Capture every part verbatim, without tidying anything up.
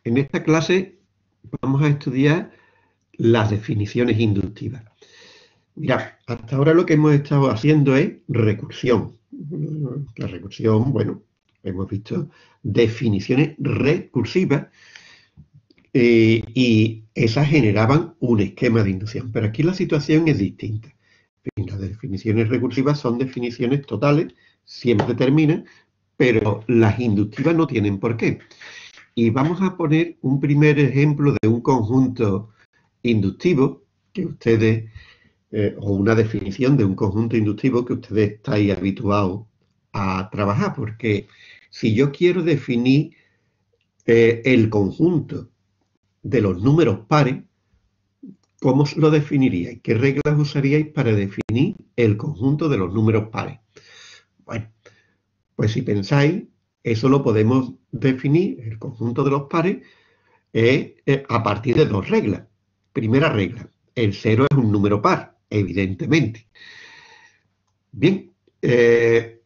En esta clase vamos a estudiar las definiciones inductivas. Mirad, hasta ahora lo que hemos estado haciendo es recursión. La recursión, bueno, hemos visto definiciones recursivas eh, y esas generaban un esquema de inducción. Pero aquí la situación es distinta. En fin, las definiciones recursivas son definiciones totales, siempre terminan, pero las inductivas no tienen por qué. Y vamos a poner un primer ejemplo de un conjunto inductivo que ustedes, eh, o una definición de un conjunto inductivo que ustedes estáis habituados a trabajar, porque si yo quiero definir eh, el conjunto de los números pares, ¿cómo lo definiríais? ¿Qué reglas usaríais para definir el conjunto de los números pares? Bueno, pues si pensáis, eso lo podemos definir, el conjunto de los pares, eh, eh, a partir de dos reglas. Primera regla, el cero es un número par, evidentemente. Bien, eh,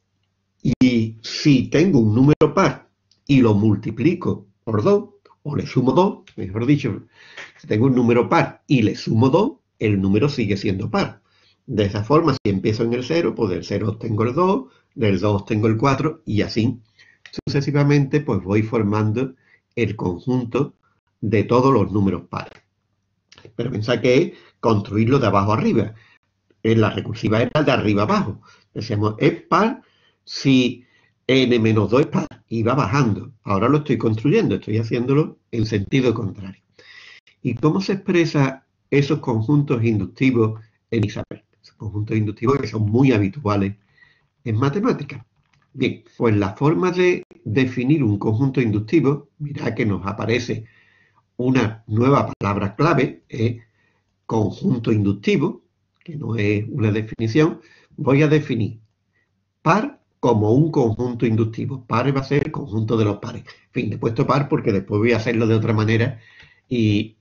y si tengo un número par y lo multiplico por dos, o le sumo dos, mejor dicho, si tengo un número par y le sumo dos, el número sigue siendo par. De esa forma, si empiezo en el cero, pues del cero obtengo el dos, del dos obtengo el cuatro, y así sucesivamente, pues voy formando el conjunto de todos los números pares. Pero pensad que es construirlo de abajo arriba. En la recursiva era de arriba abajo. Decíamos, es par si n menos dos es par, y va bajando. Ahora lo estoy construyendo, estoy haciéndolo en sentido contrario. ¿Y cómo se expresa esos conjuntos inductivos en Isabel? Esos conjuntos inductivos que son muy habituales en matemáticas. Bien, pues la forma de definir un conjunto inductivo, mirad que nos aparece una nueva palabra clave, es conjunto inductivo, que no es una definición. Voy a definir par como un conjunto inductivo. Par va a ser el conjunto de los pares. En fin, he puesto par porque después voy a hacerlo de otra manera y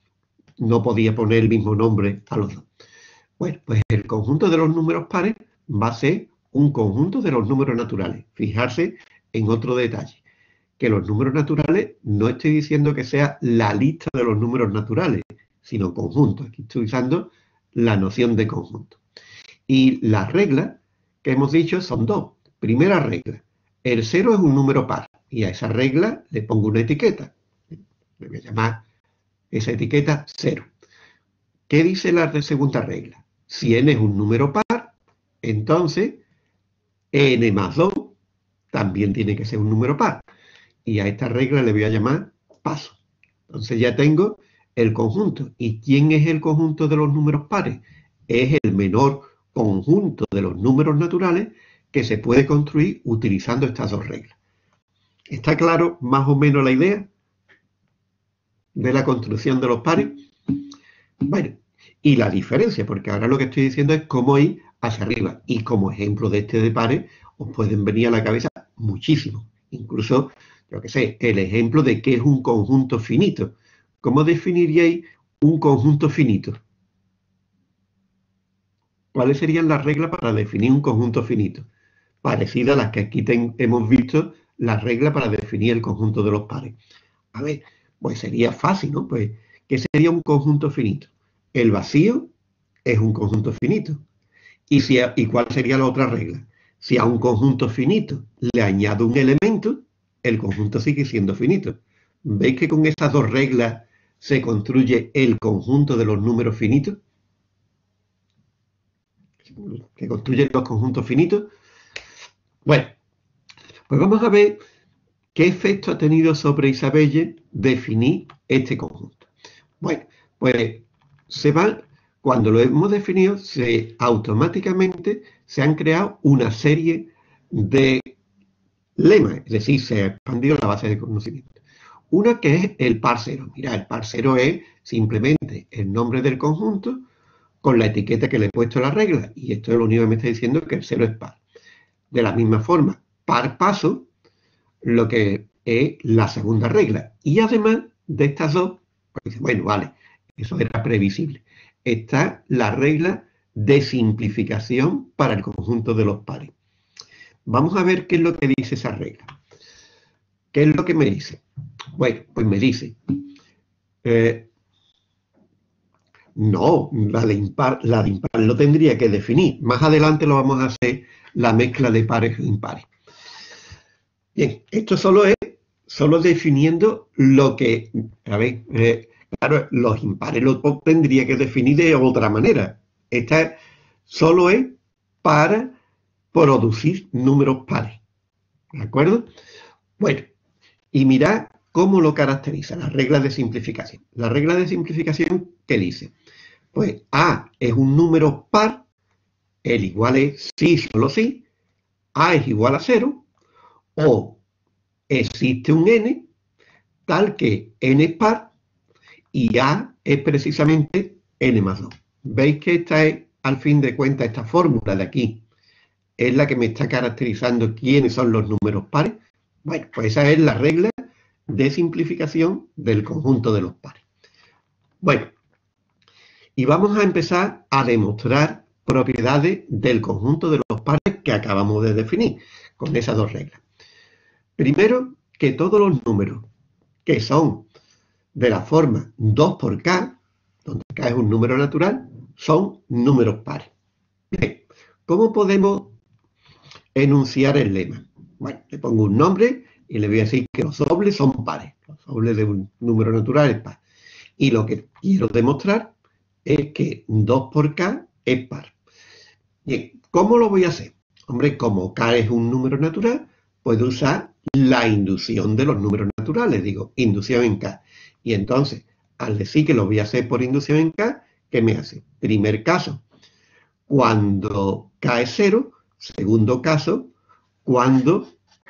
no podía poner el mismo nombre a los dos. Bueno, pues el conjunto de los números pares va a ser un conjunto de los números naturales. Fijarse en otro detalle, que los números naturales no estoy diciendo que sea la lista de los números naturales, sino conjunto. Aquí estoy usando la noción de conjunto. Y las reglas que hemos dicho son dos. Primera regla, el cero es un número par, y a esa regla le pongo una etiqueta. Le voy a llamar esa etiqueta cero. ¿Qué dice la segunda regla? Si n es un número par, entonces n más dos también tiene que ser un número par. Y a esta regla le voy a llamar paso. Entonces ya tengo el conjunto. ¿Y quién es el conjunto de los números pares? Es el menor conjunto de los números naturales que se puede construir utilizando estas dos reglas. ¿Está claro más o menos la idea de la construcción de los pares? Bueno, y la diferencia, porque ahora lo que estoy diciendo es cómo ir hacia arriba. Y como ejemplo de este de pares, os pueden venir a la cabeza muchísimo. Incluso, yo qué sé, el ejemplo de qué es un conjunto finito. ¿Cómo definiríais un conjunto finito? ¿Cuáles serían las reglas para definir un conjunto finito? Parecidas a las que aquí ten, hemos visto, las reglas para definir el conjunto de los pares. A ver, pues sería fácil, ¿no? Pues, ¿qué sería un conjunto finito? El vacío es un conjunto finito. ¿Y, si a, ¿Y cuál sería la otra regla? Si a un conjunto finito le añado un elemento, el conjunto sigue siendo finito. ¿Veis que con esas dos reglas se construye el conjunto de los números finitos? ¿Se construyen los conjuntos finitos? Bueno, pues vamos a ver qué efecto ha tenido sobre Isabelle definir este conjunto. Bueno, pues se va, cuando lo hemos definido, se, automáticamente se han creado una serie de lemas, es decir, se ha expandido la base de conocimiento. Una que es el par cero. Mira, el par cero es simplemente el nombre del conjunto con la etiqueta que le he puesto a la regla, y esto es lo único que me está diciendo que el cero es par. De la misma forma, par paso, lo que es la segunda regla. Y además de estas dos, pues, bueno, vale, eso era previsible. Está la regla de simplificación para el conjunto de los pares. Vamos a ver qué es lo que dice esa regla. ¿Qué es lo que me dice? Bueno, pues me dice, eh, no, la de impar, la de impar lo tendría que definir. Más adelante lo vamos a hacer la mezcla de pares o impares. Bien, esto solo es, solo definiendo lo que, a ver, eh, claro, los impares lo tendría que definir de otra manera. Esta solo es para producir números pares, ¿de acuerdo? Bueno, y mirad cómo lo caracteriza la regla de simplificación. La regla de simplificación, ¿qué dice? Pues A es un número par, el igual es sí, solo sí, A es igual a cero, o existe un n tal que n es par y A es precisamente n más dos. ¿Veis que esta es, al fin de cuentas, esta fórmula de aquí es la que me está caracterizando quiénes son los números pares? Bueno, pues esa es la regla de simplificación del conjunto de los pares. Bueno, y vamos a empezar a demostrar propiedades del conjunto de los pares que acabamos de definir con esas dos reglas. Primero, que todos los números que son de la forma dos por k, donde k es un número natural, son números pares. Bien, ¿cómo podemos enunciar el lema? Bueno, le pongo un nombre y le voy a decir que los dobles son pares. Los dobles de un número natural es par. Y lo que quiero demostrar es que dos por k es par. Bien, ¿cómo lo voy a hacer? Hombre, como k es un número natural, puedo usar la inducción de los números naturales. Digo, inducción en k. Y entonces, al decir que lo voy a hacer por inducción en k, ¿qué me hace? Primer caso, cuando k es cero. Segundo caso, cuando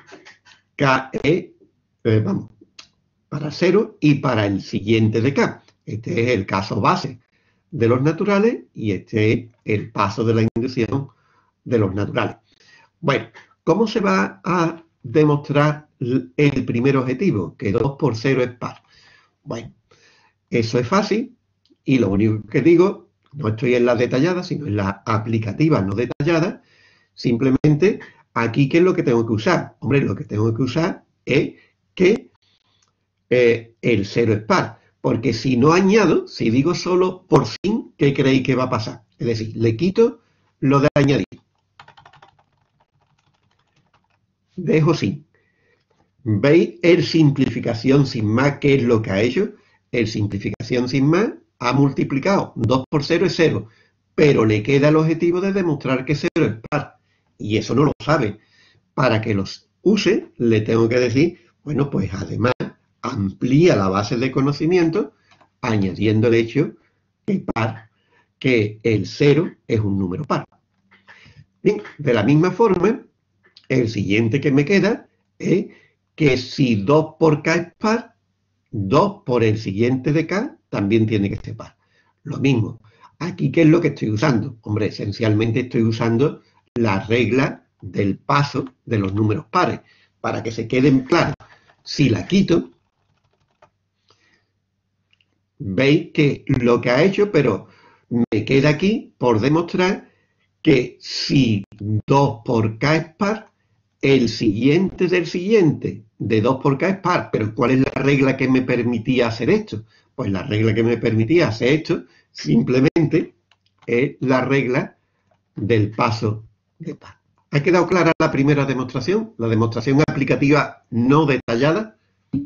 k es, eh, vamos, para cero y para el siguiente de k. Este es el caso base de los naturales y este es el paso de la inducción de los naturales. Bueno, ¿cómo se va a demostrar el primer objetivo? Que dos por cero es par. Bueno, eso es fácil y lo único que digo, no estoy en la detallada, sino en la aplicativa no detallada. Simplemente, aquí, ¿qué es lo que tengo que usar? Hombre, lo que tengo que usar es que eh, el cero es par. Porque si no añado, si digo solo por sin, ¿qué creéis que va a pasar? Es decir, le quito lo de añadir. Dejo sin. ¿Veis el simplificación sin más qué es lo que ha hecho? El simplificación sin más ha multiplicado dos por cero es cero. Pero le queda el objetivo de demostrar que cero es par. Y eso no lo sabe. Para que los use, le tengo que decir, bueno, pues además amplía la base de conocimiento añadiendo el hecho que par, que el cero es un número par. Bien, de la misma forma, el siguiente que me queda es que si dos por k es par, dos por el siguiente de k también tiene que ser par. Lo mismo. Aquí, ¿qué es lo que estoy usando? Hombre, esencialmente estoy usando la regla del paso de los números pares. Para que se queden claros, si la quito, veis que lo que ha hecho, pero me queda aquí por demostrar que si dos por k es par, el siguiente del siguiente de dos por k es par. Pero ¿cuál es la regla que me permitía hacer esto? Pues la regla que me permitía hacer esto simplemente es la regla del paso de par. ¿Ha quedado clara la primera demostración? La demostración aplicativa no detallada.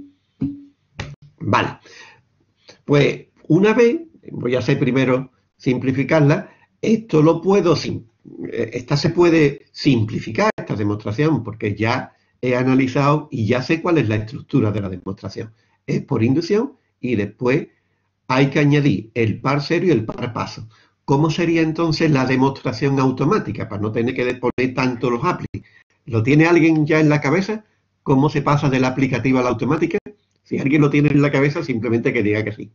Vale. Pues una vez, voy a hacer primero simplificarla, esto lo puedo, esta se puede simplificar, esta demostración, porque ya he analizado y ya sé cuál es la estructura de la demostración. Es por inducción y después hay que añadir el par cero y el par paso. ¿Cómo sería entonces la demostración automática? Para no tener que poner tanto los aplis. ¿Lo tiene alguien ya en la cabeza? ¿Cómo se pasa de la aplicativa a la automática? Si alguien lo tiene en la cabeza, simplemente que diga que sí.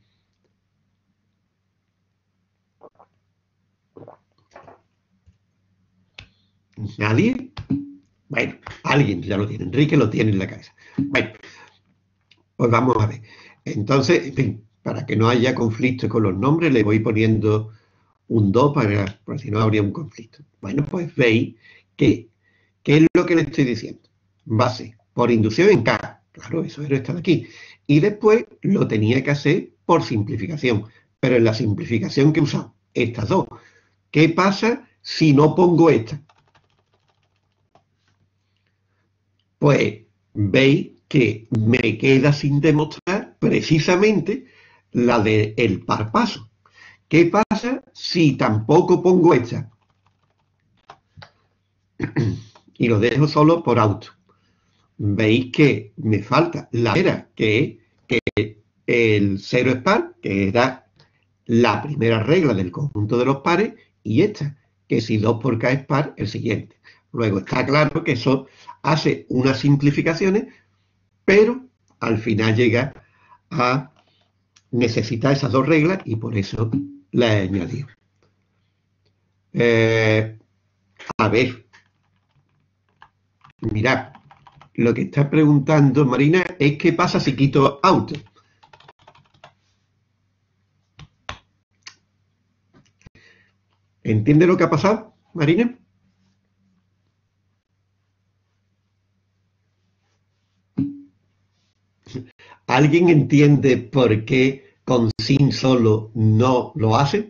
¿Nadie? Bueno, alguien ya lo tiene. Enrique lo tiene en la cabeza. Bueno, pues vamos a ver. Entonces, en fin, para que no haya conflicto con los nombres, le voy poniendo un dos para, para si no habría un conflicto. Bueno, pues veis que, ¿qué es lo que le estoy diciendo? Base por inducción en K. Claro, eso era esta de aquí. Y después lo tenía que hacer por simplificación. Pero en la simplificación que he usado, estas dos. ¿Qué pasa si no pongo esta? Pues veis que me queda sin demostrar precisamente la del par paso. ¿Qué pasa si tampoco pongo esta? Y lo dejo solo por auto. Veis que me falta la primera, que es que el cero es par, que era la primera regla del conjunto de los pares, y esta, que si dos por k es par, el siguiente. Luego está claro que eso hace unas simplificaciones, pero al final llega a necesitar esas dos reglas y por eso las he añadido. Eh, a ver, mirad, lo que está preguntando Marina es qué pasa si quito auto. ¿Entiende lo que ha pasado, Marina? ¿Alguien entiende por qué con sin solo no lo hace?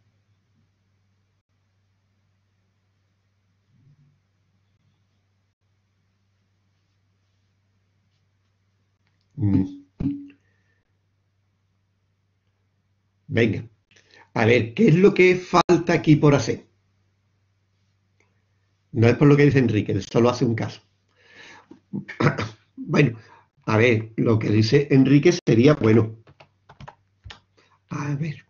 Mm. Venga, a ver, ¿qué es lo que falta aquí por hacer? No es por lo que dice Enrique, él solo hace un caso. Bueno, a ver, lo que dice Enrique sería, bueno, a ver,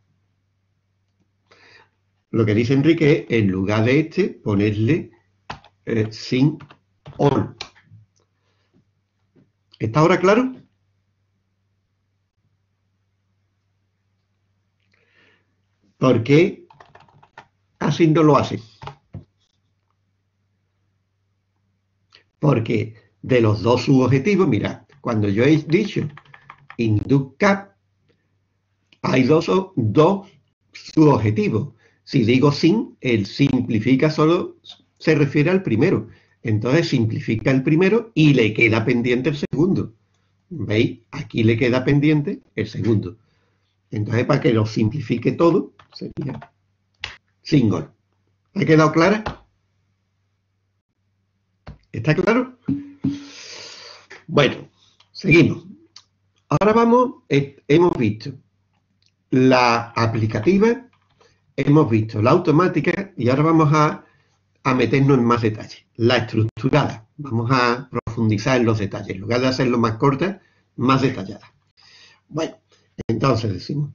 lo que dice Enrique es, en lugar de este, ponerle eh, sin all. ¿Está ahora claro? ¿Por qué así no lo hace? Porque de los dos subobjetivos, mirad, cuando yo he dicho induct cap, hay dos, dos subobjetivos. Si digo sin, el simplifica solo se refiere al primero. Entonces simplifica el primero y le queda pendiente el segundo. ¿Veis? Aquí le queda pendiente el segundo. Entonces, para que lo simplifique todo, sería single. ¿Ha quedado clara? ¿Está claro? Bueno, seguimos. Ahora vamos, eh, hemos visto la aplicativa, hemos visto la automática y ahora vamos a, a meternos en más detalles. La estructurada, vamos a profundizar en los detalles, en lugar de hacerlo más corta, más detallada. Bueno, entonces decimos,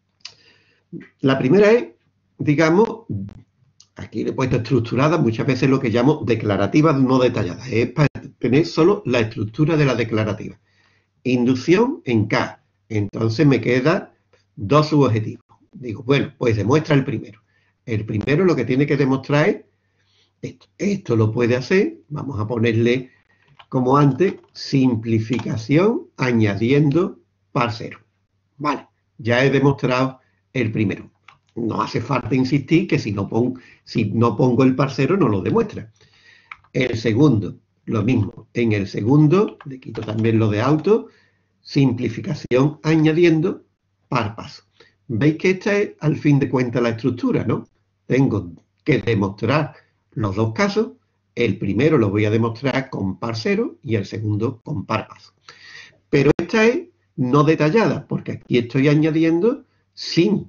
la primera es, digamos, aquí le he puesto estructurada, muchas veces lo que llamo declarativas no detalladas, es para tener solo la estructura de la declarativa. Inducción en K, entonces me queda dos subobjetivos. Digo, bueno, pues demuestra el primero. El primero lo que tiene que demostrar es esto. Esto lo puede hacer, vamos a ponerle como antes, simplificación añadiendo parcero. Vale, ya he demostrado el primero. No hace falta insistir que si no, pongo, si no pongo el parcero no lo demuestra. El segundo, lo mismo. En el segundo, le quito también lo de auto, simplificación añadiendo par paso. Veis que esta es al fin de cuentas la estructura, ¿no? Tengo que demostrar los dos casos. El primero lo voy a demostrar con parcero y el segundo con par paso. Pero esta es no detallada, porque aquí estoy añadiendo sin.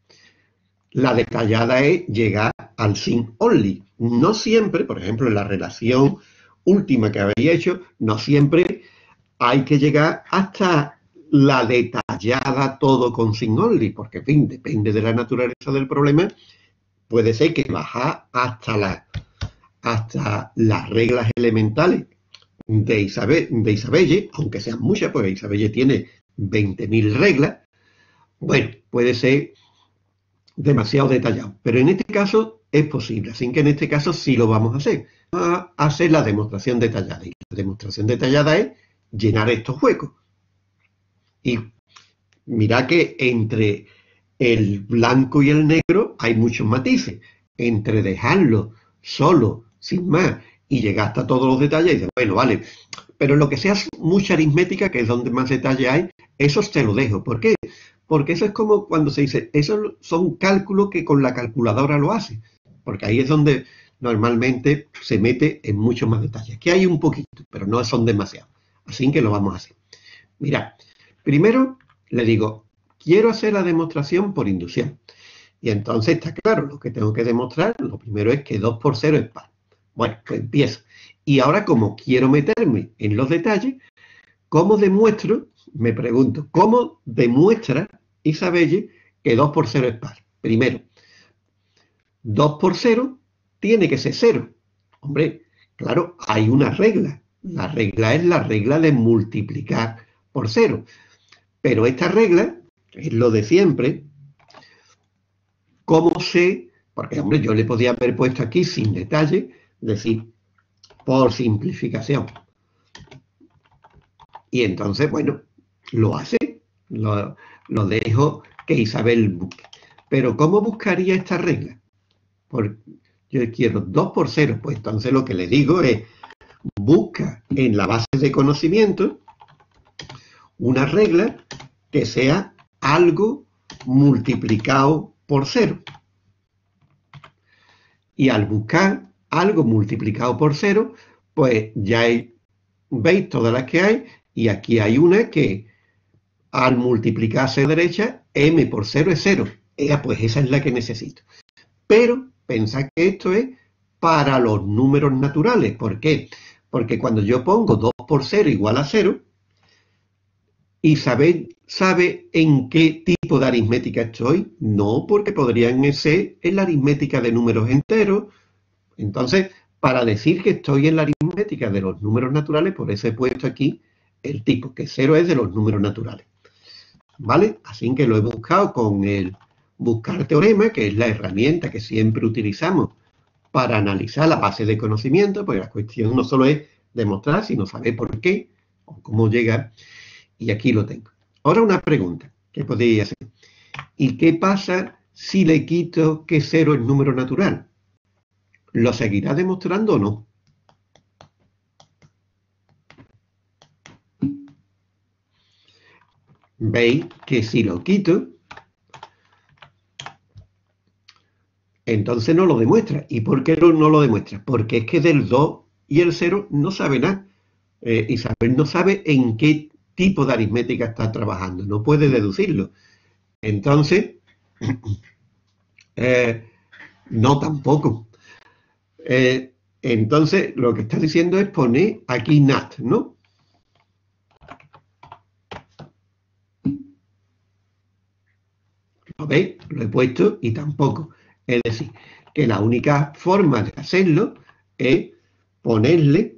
La detallada es llegar al sin only. No siempre, por ejemplo, en la relación última que había hecho, no siempre hay que llegar hasta la detallada todo con sin only, porque, en fin, depende de la naturaleza del problema. Puede ser que bajar hasta, la, hasta las reglas elementales de Isabelle, de Isabelle, aunque sean muchas, porque Isabelle tiene veinte mil reglas. Bueno, puede ser demasiado detallado, pero en este caso es posible, así que en este caso sí lo vamos a hacer. Vamos a hacer la demostración detallada, y la demostración detallada es llenar estos huecos. Y mira que entre el blanco y el negro hay muchos matices. Entre dejarlo solo, sin más, y llegar hasta todos los detalles, y decir, bueno, vale, Pero lo que sea mucha aritmética, que es donde más detalle hay, eso te lo dejo. ¿Por qué? Porque eso es como cuando se dice, esos son cálculos que con la calculadora lo hace. Porque ahí es donde normalmente se mete en muchos más detalles. Que hay un poquito, pero no son demasiados. Así que lo vamos a hacer. Mira, primero le digo, quiero hacer la demostración por inducción. Y entonces está claro, lo que tengo que demostrar, lo primero es que dos por cero es par. Bueno, pues empiezo. Y ahora, como quiero meterme en los detalles, ¿cómo demuestro? Me pregunto, ¿cómo demuestra Isabelle que dos por cero es par? Primero, dos por cero tiene que ser cero. Hombre, claro, hay una regla. La regla es la regla de multiplicar por cero. Pero esta regla es lo de siempre. ¿Cómo sé? Porque, hombre, yo le podía haber puesto aquí sin detalle, decir, por simplificación. Y entonces, bueno, lo hace, lo, lo dejo que Isabel busque. Pero ¿cómo buscaría esta regla? Porque yo quiero dos por cero, pues entonces lo que le digo es, busca en la base de conocimiento una regla que sea algo multiplicado por cero. Y al buscar algo multiplicado por cero, pues ya hay, veis todas las que hay, y aquí hay una que al multiplicarse a derecha, m por cero es cero. Ella, pues esa es la que necesito. Pero pensad que esto es para los números naturales. ¿Por qué? Porque cuando yo pongo dos por cero igual a cero, Isabel sabe en qué tipo de aritmética estoy. No, porque podrían ser en la aritmética de números enteros. Entonces, para decir que estoy en la aritmética de los números naturales, por eso he puesto aquí el tipo, que cero es de los números naturales. ¿Vale? Así que lo he buscado con el buscar teorema, que es la herramienta que siempre utilizamos para analizar la base de conocimiento, porque la cuestión no solo es demostrar, sino saber por qué o cómo llegar. Y aquí lo tengo. Ahora una pregunta que podéis hacer. ¿Y qué pasa si le quito que cero es número natural? ¿Lo seguirá demostrando o no? Veis que si lo quito, entonces no lo demuestra. ¿Y por qué no lo demuestra? Porque es que del dos y el cero no sabe nada. Eh, Isabel no sabe en qué tipo de aritmética está trabajando, no puede deducirlo. Entonces, eh, no tampoco. Eh, entonces, lo que está diciendo es poner aquí nat, ¿no? ¿Lo veis? Lo he puesto y tampoco. Es decir, que la única forma de hacerlo es ponerle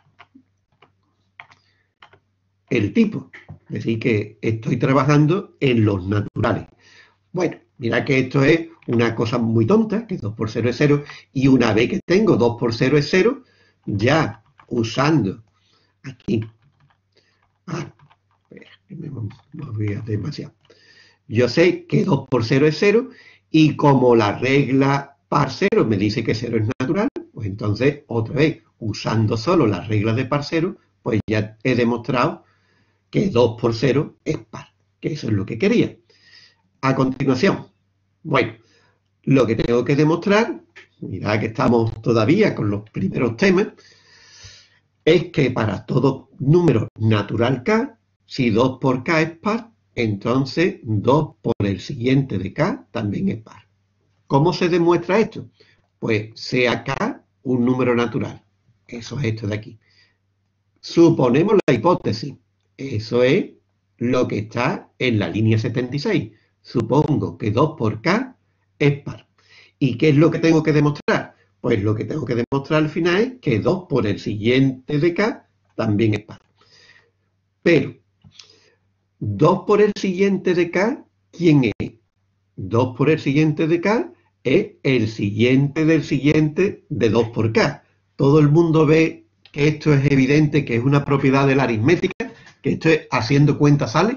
el tipo. Es decir, que estoy trabajando en los naturales. Bueno, mira que esto es una cosa muy tonta, que dos por cero es cero, y una vez que tengo dos por cero es cero, ya usando aquí, ah, espera, que me moví demasiado. Yo sé que dos por cero es cero, y como la regla par cero me dice que cero es natural, pues entonces, otra vez, usando solo las reglas de par cero, pues ya he demostrado que dos por cero es par, que eso es lo que quería. A continuación, bueno, lo que tengo que demostrar, mirad que estamos todavía con los primeros temas, es que para todo número natural k, si dos por k es par, entonces dos por el siguiente de k también es par. ¿Cómo se demuestra esto? Pues sea k un número natural. Eso es esto de aquí. Suponemos la hipótesis. Eso es lo que está en la línea setenta y seis. Supongo que dos por k es par. ¿Y qué es lo que tengo que demostrar? Pues lo que tengo que demostrar al final es que dos por el siguiente de k también es par. Pero, dos por el siguiente de k, ¿quién es? dos por el siguiente de k es el siguiente del siguiente de dos por k. Todo el mundo ve que esto es evidente, que es una propiedad de la aritmética, que esto es haciendo cuenta sale.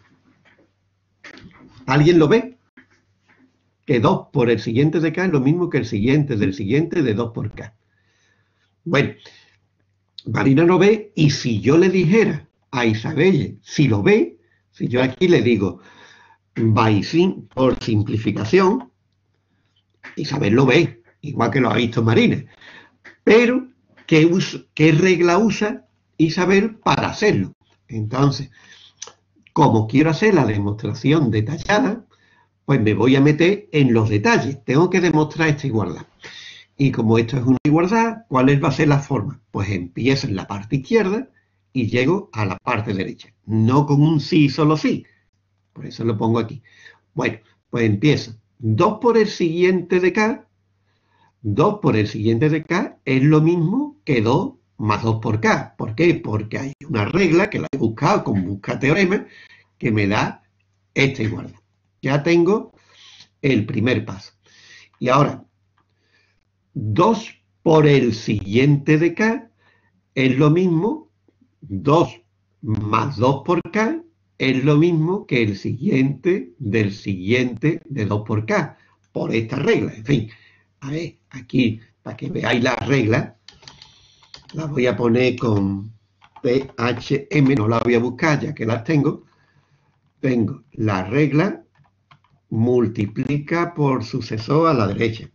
¿Alguien lo ve? Que dos por el siguiente de k es lo mismo que el siguiente del siguiente de dos por k. Bueno, Marina no ve, y si yo le dijera a Isabel, si lo ve, si yo aquí le digo, by sim, por simplificación, Isabel lo ve, igual que lo ha visto Marina. Pero, ¿qué, uso, qué regla usa Isabel para hacerlo? Entonces, como quiero hacer la demostración detallada, pues me voy a meter en los detalles. Tengo que demostrar esta igualdad. Y como esto es una igualdad, ¿cuál va a ser la forma? Pues empiezo en la parte izquierda y llego a la parte derecha. No con un sí, solo sí. Por eso lo pongo aquí. Bueno, pues empiezo. dos por el siguiente de K. dos por el siguiente de K es lo mismo que dos más dos por K. ¿Por qué? Porque hay una regla que la he buscado con busca teorema que me da esta igualdad. Ya tengo el primer paso. Y ahora, dos por el siguiente de K es lo mismo, dos más dos por K es lo mismo que el siguiente del siguiente de dos por K, por esta regla. En fin, a ver, aquí, para que veáis la regla, la voy a poner con P H M, no la voy a buscar ya que las tengo. Tengo la regla multiplica por sucesor a la derecha.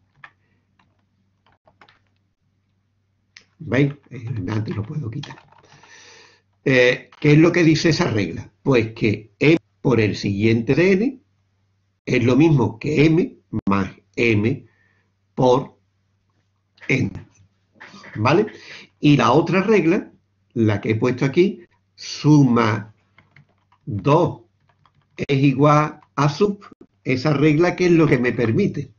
¿Veis? Antes lo puedo quitar. Eh, ¿Qué es lo que dice esa regla? Pues que m por el siguiente de n es lo mismo que m más m por n. ¿Vale? Y la otra regla, la que he puesto aquí, suma dos es igual a sub, esa regla que es lo que me permite.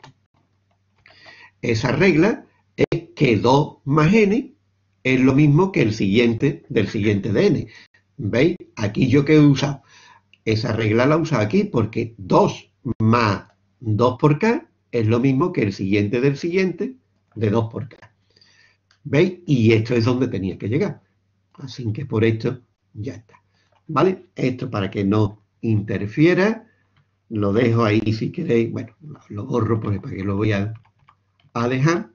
Esa regla es que dos más n es lo mismo que el siguiente del siguiente de n. ¿Veis? Aquí yo que he usado. Esa regla la he usado aquí porque dos más dos por k es lo mismo que el siguiente del siguiente de dos por k. ¿Veis? Y esto es donde tenía que llegar. Así que por esto ya está. ¿Vale? Esto para que no interfiera, lo dejo ahí si queréis. Bueno, lo borro porque para que lo voy a, a dejar.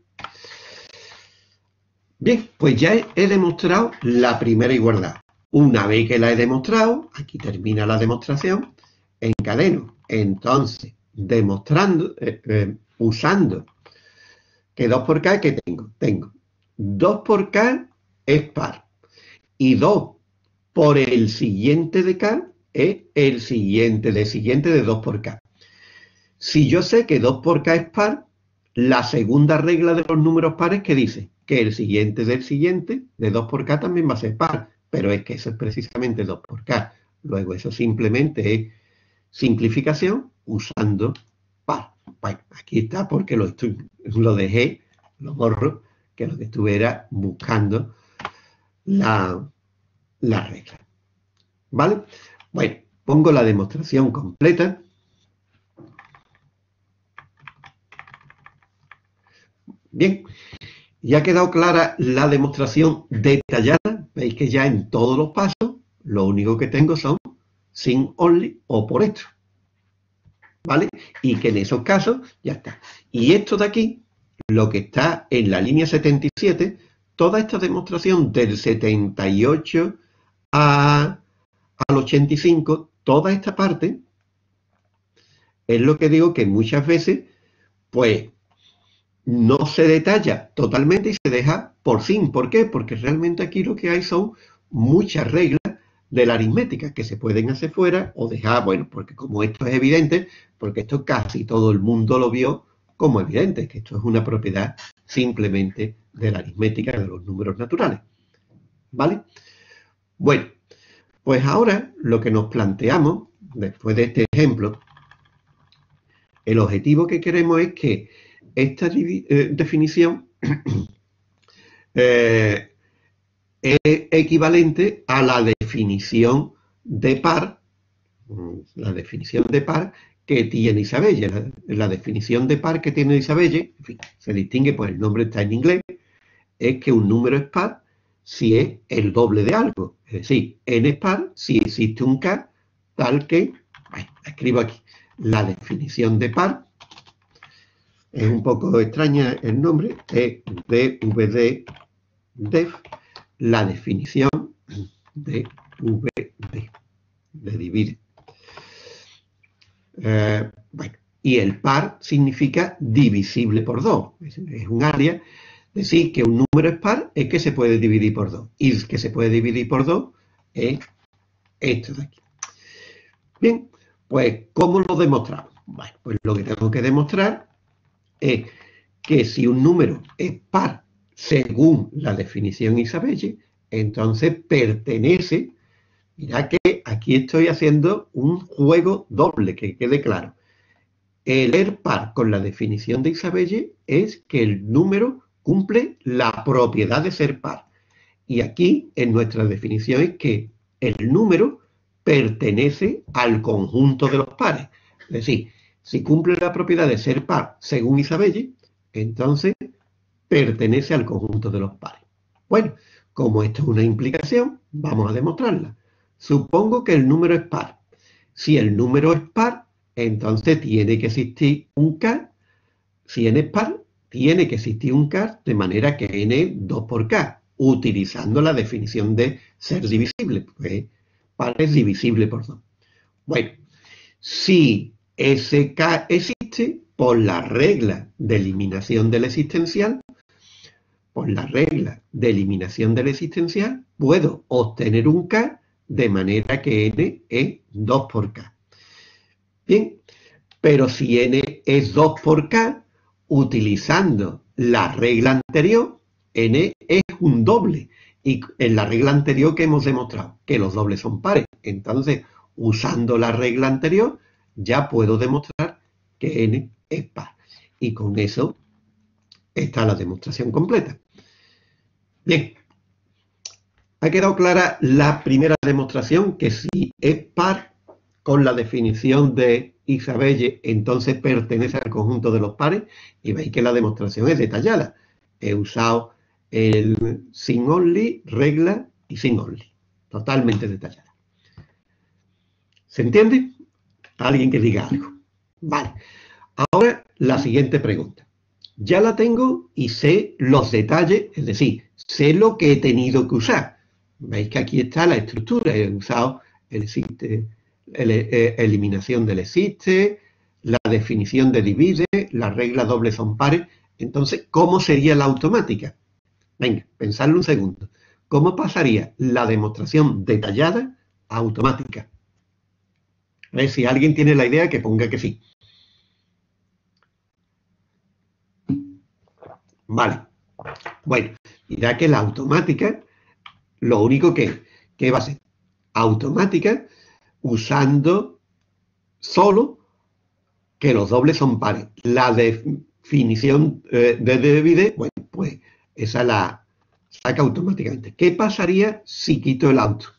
Bien, pues ya he, he demostrado la primera igualdad. Una vez que la he demostrado, aquí termina la demostración, encadeno. Entonces, demostrando, eh, eh, usando que dos por k, ¿qué tengo? Tengo dos por k es par. Y dos por el siguiente de k es el siguiente de siguiente de dos por k. Si yo sé que dos por k es par, la segunda regla de los números pares que dice que el siguiente del siguiente de dos por k también va a ser par, pero es que eso es precisamente dos por k. Luego eso simplemente es simplificación usando par. Bueno, aquí está porque lo, estoy, lo dejé, lo borro, que lo que estuve era buscando la, la regla. ¿Vale? Bueno, pongo la demostración completa. Bien, ya ha quedado clara la demostración detallada. Veis que ya en todos los pasos lo único que tengo son sin only o por esto. ¿Vale? Y que en esos casos ya está. Y esto de aquí, lo que está en la línea setenta y siete, toda esta demostración del setenta y ocho a, al ochenta y cinco, toda esta parte, es lo que digo que muchas veces, pues, no se detalla totalmente y se deja por fin. ¿Por qué? Porque realmente aquí lo que hay son muchas reglas de la aritmética que se pueden hacer fuera o dejar, bueno, porque como esto es evidente, porque esto casi todo el mundo lo vio como evidente, que esto es una propiedad simplemente de la aritmética de los números naturales. ¿Vale? Bueno, pues ahora lo que nos planteamos, después de este ejemplo, el objetivo que queremos es que esta eh, definición eh, es equivalente a la definición de par, la definición de par que tiene Isabelle. La, la definición de par que tiene Isabelle, en fin, se distingue, pues el nombre está en inglés, es que un número es par si es el doble de algo. Es decir, n es par si existe un k tal que, bueno, escribo aquí, la definición de par, es un poco extraña el nombre, es D V D def la definición de V D, de divide. Eh, bueno, y el par significa divisible por dos. Es, es un área. Decir que un número es par es que se puede dividir por dos. Y que se puede dividir por dos es esto de aquí. Bien, pues, ¿cómo lo demostramos? Bueno, pues lo que tengo que demostrar es que si un número es par según la definición Isabelle, entonces pertenece. Mira que aquí estoy haciendo un juego doble, que quede claro. El ser par con la definición de Isabelle es que el número cumple la propiedad de ser par. Y aquí, en nuestra definición, es que el número pertenece al conjunto de los pares. Es decir, si cumple la propiedad de ser par según Isabelle, entonces pertenece al conjunto de los pares. Bueno, como esto es una implicación, vamos a demostrarla. Supongo que el número es par. Si el número es par, entonces tiene que existir un K. Si n es par, tiene que existir un K, de manera que n es dos por K, utilizando la definición de ser divisible, pues par es divisible por dos. Bueno, si ese K existe, por la regla de eliminación del existencial, por la regla de eliminación del existencial, puedo obtener un K de manera que n es dos por K. Bien, pero si n es dos por K, utilizando la regla anterior, n es un doble. Y en la regla anterior que hemos demostrado, que los dobles son pares. Entonces, usando la regla anterior, ya puedo demostrar que n es par. Y con eso está la demostración completa. Bien. ¿Ha quedado clara la primera demostración? Que si es par con la definición de Isabelle, entonces pertenece al conjunto de los pares. Y veis que la demostración es detallada. He usado el sin only, regla y sin only. Totalmente detallada. ¿Se entiende? Alguien que diga algo. Vale. Ahora la siguiente pregunta. Ya la tengo y sé los detalles, es decir, sé lo que he tenido que usar. Veis que aquí está la estructura. He usado el existe, el, eh, eliminación del existe, la definición de divide, la regla doble son pares. Entonces, ¿cómo sería la automática? Venga, pensadlo un segundo. ¿Cómo pasaría la demostración detallada a automática? A ver, si alguien tiene la idea, que ponga que sí. Vale. Bueno, dirá que la automática, lo único que, que va a ser automática usando solo que los dobles son pares. La definición eh, de divide, bueno, pues esa la saca automáticamente. ¿Qué pasaría si quito el auto?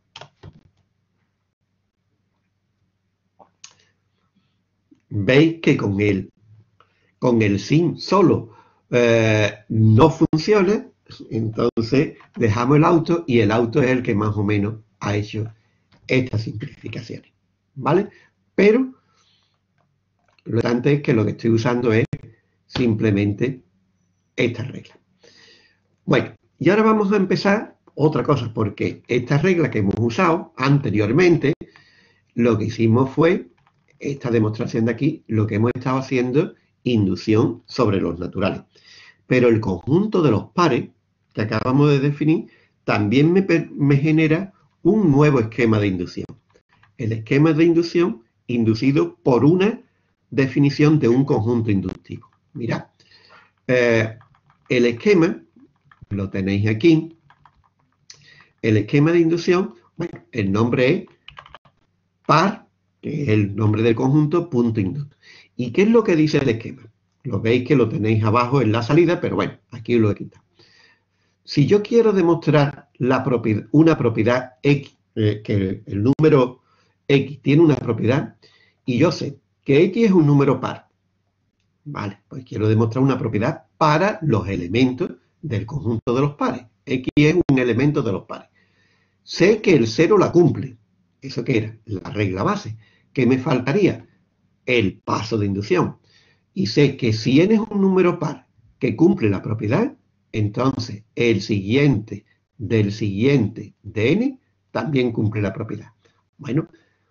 Veis que con el, con el sin solo eh, no funciona. Entonces dejamos el auto y el auto es el que más o menos ha hecho estas simplificaciones, ¿vale? Pero lo importante es que lo que estoy usando es simplemente esta regla. Bueno, y ahora vamos a empezar otra cosa, porque esta regla que hemos usado anteriormente, lo que hicimos fue, esta demostración de aquí, lo que hemos estado haciendo, inducción sobre los naturales. Pero el conjunto de los pares que acabamos de definir también me, me genera un nuevo esquema de inducción. El esquema de inducción inducido por una definición de un conjunto inductivo. Mirad, eh, el esquema, lo tenéis aquí, el esquema de inducción, bueno, el nombre es par, que es el nombre del conjunto, punto inducto. ¿Y qué es lo que dice el esquema? Lo veis que lo tenéis abajo en la salida, pero bueno, aquí lo he quitado. Si yo quiero demostrar la propiedad, una propiedad X, eh, que el número X tiene una propiedad, y yo sé que X es un número par, vale, pues quiero demostrar una propiedad para los elementos del conjunto de los pares. X es un elemento de los pares. Sé que el cero la cumple. ¿Eso qué era? La regla base. ¿Qué me faltaría? El paso de inducción. Y sé que si n es un número par que cumple la propiedad, entonces el siguiente del siguiente de n también cumple la propiedad. Bueno,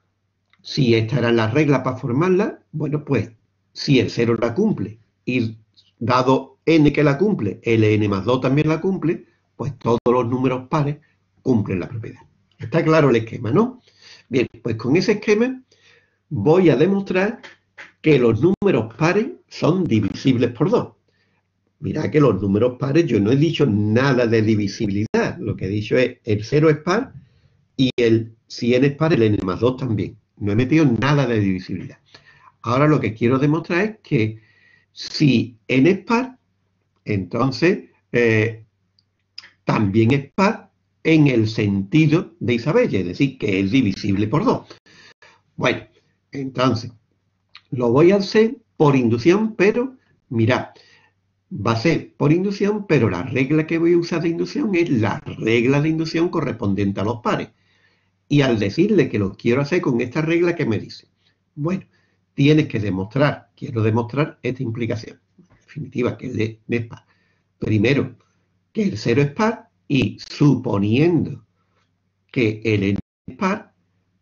si esta era la regla para formarla, bueno, pues si el cero la cumple y dado n que la cumple, Ln más dos también la cumple, pues todos los números pares cumplen la propiedad. Está claro el esquema, ¿no? Bien, pues con ese esquema voy a demostrar que los números pares son divisibles por dos. Mirad que los números pares, yo no he dicho nada de divisibilidad. Lo que he dicho es el cero es par y el, si n es par, el n más dos también. No he metido nada de divisibilidad. Ahora lo que quiero demostrar es que si n es par, entonces eh, también es par en el sentido de Isabelle, es decir, que es divisible por dos. Bueno, entonces, lo voy a hacer por inducción, pero mirad, va a ser por inducción, pero la regla que voy a usar de inducción es la regla de inducción correspondiente a los pares. Y al decirle que lo quiero hacer con esta regla, ¿qué me dice? Bueno, tienes que demostrar, quiero demostrar esta implicación. En definitiva, que el n es par. Primero, que el cero es par y suponiendo que el n es par,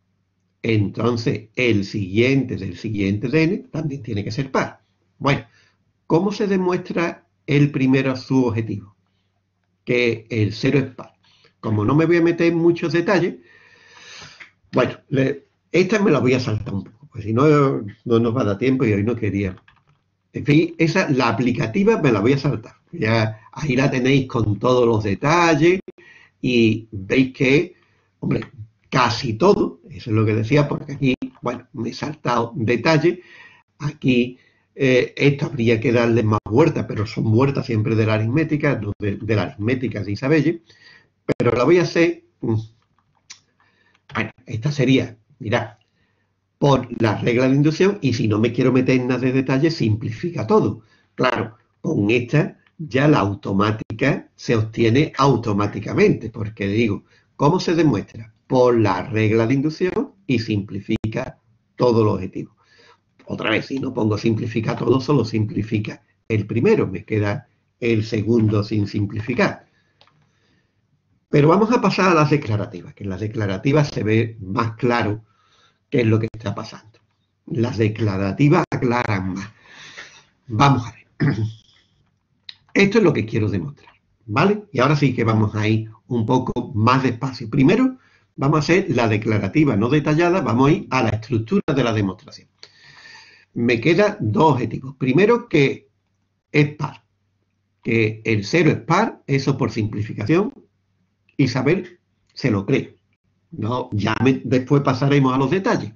entonces el siguiente del siguiente de n también tiene que ser par. Bueno, ¿cómo se demuestra el primero su objetivo? Que el cero es par. Como no me voy a meter en muchos detalles, bueno, le, esta me la voy a saltar un poco, pues si no, no nos va a dar tiempo y hoy no quería. En fin, esa, la aplicativa me la voy a saltar. Ya ahí la tenéis con todos los detalles y veis que, hombre, casi todo, eso es lo que decía, porque aquí, bueno, me he saltado detalles. Aquí eh, esto habría que darle más vueltas, pero son vueltas siempre de la aritmética, no de, de la aritmética de Isabelle. Pero la voy a hacer, bueno, esta sería, mirad, por la regla de inducción, y si no me quiero meter en nada de detalle, simplifica todo. Claro, con esta ya la automática se obtiene automáticamente, porque digo, ¿cómo se demuestra? Por la regla de inducción y simplifica todo el objetivo. Otra vez, si no pongo simplifica todo, solo simplifica el primero, me queda el segundo sin simplificar. Pero vamos a pasar a las declarativas, que en las declarativas se ve más claro qué es lo que está pasando. Las declarativas aclaran más. Vamos a ver. Esto es lo que quiero demostrar, ¿vale? Y ahora sí que vamos a ir un poco más despacio. Primero vamos a hacer la declarativa no detallada, vamos a ir a la estructura de la demostración. Me quedan dos objetivos. Primero, que es par, que el cero es par, eso por simplificación, Isabel se lo cree. No, ya me, después pasaremos a los detalles.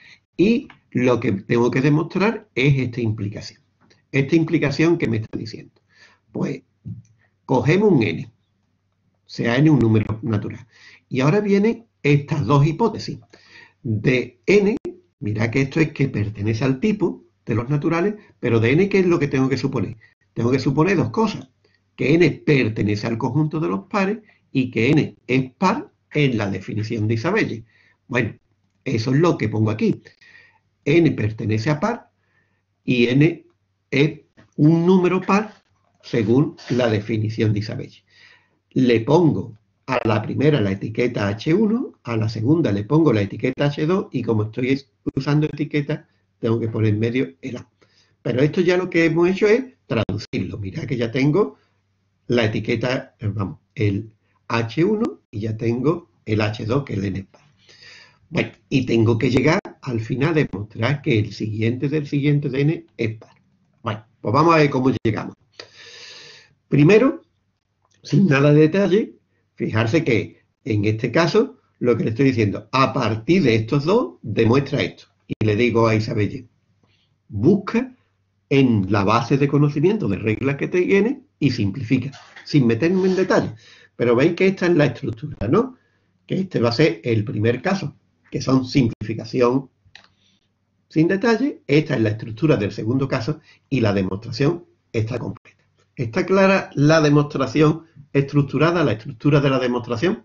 Y lo que tengo que demostrar es esta implicación. Esta implicación que me está diciendo. Pues cogemos un n, sea n un número natural. Y ahora vienen estas dos hipótesis. De n, mirad que esto es que pertenece al tipo de los naturales, pero de n, ¿qué es lo que tengo que suponer? Tengo que suponer dos cosas. Que n pertenece al conjunto de los pares y que n es par en la definición de Isabelle. Bueno, eso es lo que pongo aquí. N pertenece a par y n es un número par según la definición de Isabelle. Le pongo a la primera la etiqueta hache uno, a la segunda le pongo la etiqueta hache dos y como estoy usando etiqueta, tengo que poner en medio el A. Pero esto ya lo que hemos hecho es traducirlo. Mirad que ya tengo la etiqueta, vamos, el hache uno y ya tengo el hache dos, que es el n par. Bueno, y tengo que llegar al final de demostrar que el siguiente del siguiente de n es par. Bueno, pues vamos a ver cómo llegamos. Primero, sin nada de detalle, fijarse que en este caso lo que le estoy diciendo, a partir de estos dos, demuestra esto. Y le digo a Isabelle, busca en la base de conocimiento de reglas que te tiene y simplifica, sin meterme en detalle. Pero veis que esta es la estructura, ¿no? Que este va a ser el primer caso, que son simplificación sin detalle. Esta es la estructura del segundo caso y la demostración está completa. ¿Está clara la demostración estructurada, la estructura de la demostración?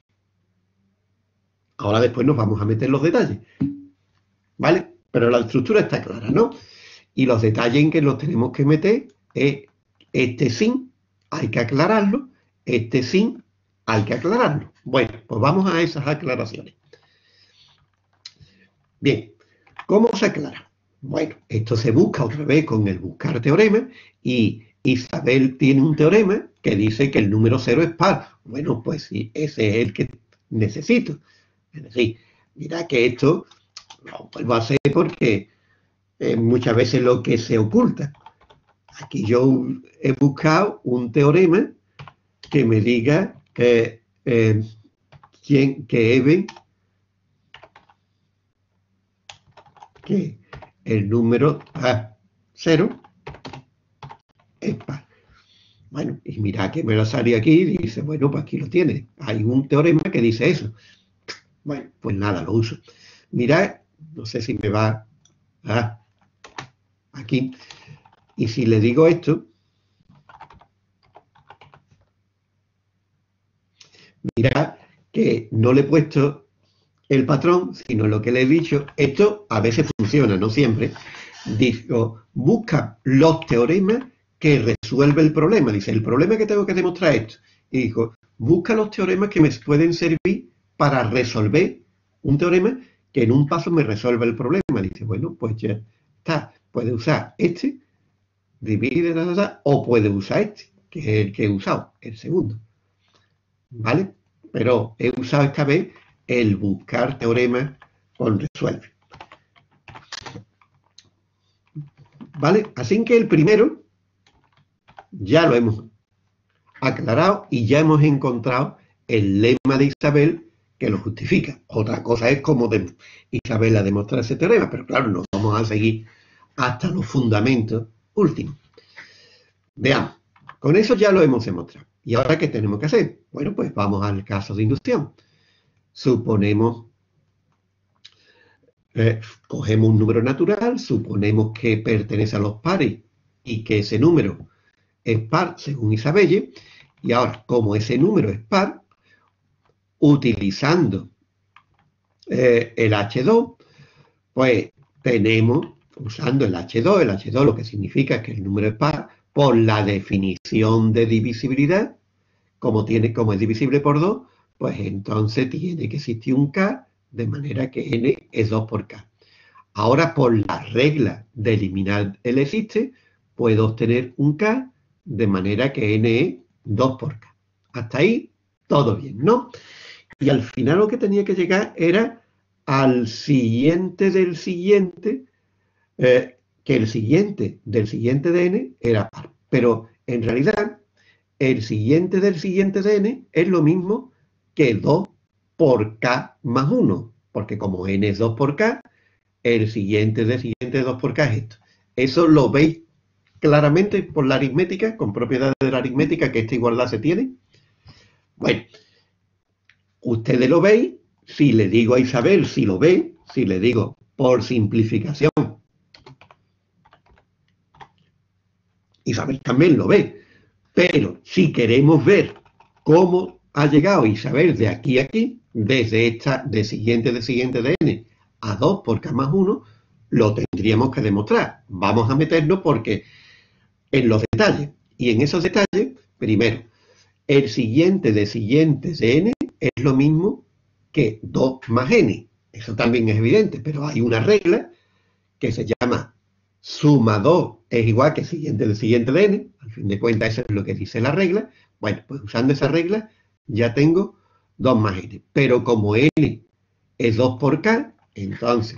Ahora después nos vamos a meter en los detalles, ¿vale? Pero la estructura está clara, ¿no? Y los detalles en que los tenemos que meter es este sin hay que aclararlo, este sin, hay que aclararlo. Bueno, pues vamos a esas aclaraciones. Bien, ¿cómo se aclara? Bueno, esto se busca otra vez con el buscar teorema y Isabel tiene un teorema que dice que el número cero es par. Bueno, pues sí, ese es el que necesito. Es decir, mira que esto lo vuelvo a hacer porque eh, muchas veces lo que se oculta. Aquí yo he buscado un teorema que me diga que, eh, quién, que Eben, que el número ah, cero es par. Bueno, y mira que me lo sale aquí y dice, bueno, pues aquí lo tiene. Hay un teorema que dice eso. Bueno, pues nada, lo uso. Mira, no sé si me va ah, aquí. Y si le digo esto, mira que no le he puesto el patrón, sino lo que le he dicho. Esto a veces funciona, no siempre. Digo, busca los teoremas que resuelve el problema. Dice, el problema que tengo que demostrar es esto. Y dijo, busca los teoremas que me pueden servir para resolver un teorema que en un paso me resuelva el problema. Dice, bueno, pues ya está. Puede usar este, divide, da, da, da, o puede usar este, que es el que he usado, el segundo. ¿Vale? Pero he usado esta vez el buscar teoremas con resuelve. ¿Vale? Así que el primero ya lo hemos aclarado y ya hemos encontrado el lema de Isabel que lo justifica. Otra cosa es cómo de Isabel ha demostrado ese teorema, pero claro, nos vamos a seguir hasta los fundamentos últimos. Veamos, con eso ya lo hemos demostrado. ¿Y ahora qué tenemos que hacer? Bueno, pues vamos al caso de inducción. Suponemos, eh, cogemos un número natural, suponemos que pertenece a los pares y que ese número es par según Isabelle, y ahora, como ese número es par, utilizando eh, el hache dos, pues tenemos, usando el hache dos, el hache dos lo que significa que el número es par, por la definición de divisibilidad, como, tiene, como es divisible por dos, pues entonces tiene que existir un K, de manera que N es dos por K. Ahora, por la regla de eliminar el existe, puedo obtener un K, de manera que N es dos por K. Hasta ahí, todo bien, ¿no? Y al final lo que tenía que llegar era al siguiente del siguiente, eh, que el siguiente del siguiente de N era par. Pero en realidad, el siguiente del siguiente de N es lo mismo que dos por K más uno, porque como N es dos por K, el siguiente del siguiente de dos por K es esto. Eso lo veis claramente por la aritmética, con propiedades de la aritmética, que esta igualdad se tiene. Bueno, ustedes lo veis, si le digo a Isabel, si lo ve, si le digo por simplificación, Isabel también lo ve. Pero si queremos ver cómo ha llegado Isabel de aquí a aquí, desde esta de siguiente de siguiente de N a dos por K más uno, lo tendríamos que demostrar. Vamos a meternos porque en los detalles. Y en esos detalles, primero, el siguiente de siguiente de N es lo mismo que dos más N. Eso también es evidente, pero hay una regla que se llama suma dos es igual que siguiente de siguiente de N. Al fin de cuentas, eso es lo que dice la regla. Bueno, pues usando esa regla ya tengo dos más N. Pero como N es dos por K, entonces,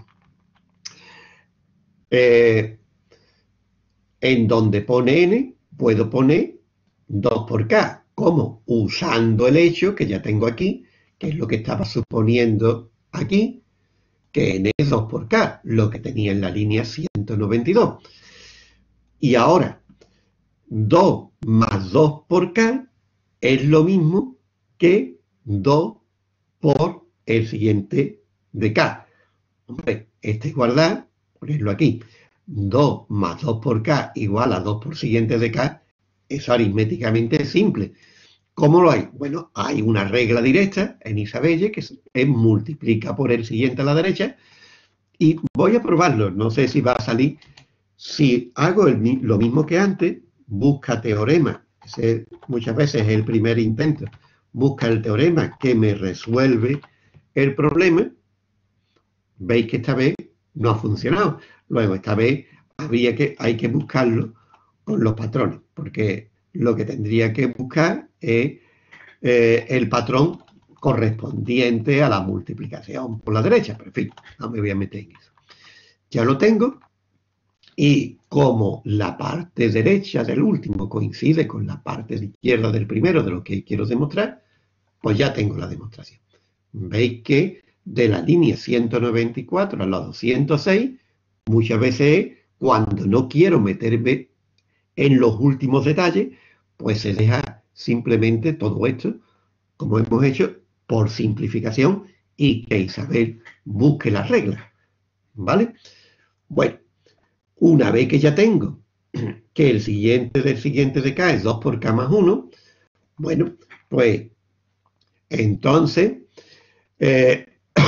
eh, en donde pone N, puedo poner dos por K. ¿Cómo? Usando el hecho que ya tengo aquí, que es lo que estaba suponiendo aquí, que N es dos por K, lo que tenía en la línea ciento noventa y dos. Y ahora, dos más dos por K es lo mismo que dos por el siguiente de K. Hombre, esta igualdad, ponerlo aquí, dos más dos por K igual a dos por siguiente de K, eso aritméticamente es simple. ¿Cómo lo hay? Bueno, hay una regla directa en Isabelle que es, es multiplica por el siguiente a la derecha y voy a probarlo, no sé si va a salir. Si hago el, lo mismo que antes, busca teorema ese muchas veces es el primer intento, busca el teorema que me resuelve el problema. Veis que esta vez no ha funcionado. Luego, esta vez habría que, hay que buscarlo con los patrones, porque lo que tendría que buscar es eh, el patrón correspondiente a la multiplicación por la derecha. Pero en fin, no me voy a meter en eso. Ya lo tengo. Y como la parte derecha del último coincide con la parte izquierda del primero de lo que quiero demostrar, pues ya tengo la demostración. Veis que de la línea ciento noventa y cuatro a la doscientos seis, muchas veces es cuando no quiero meterme en los últimos detalles, pues se deja simplemente todo esto, como hemos hecho, por simplificación, y que Isabel busque las reglas. ¿Vale? Bueno, una vez que ya tengo que el siguiente del siguiente de K es dos por K más uno, bueno, pues entonces, eh,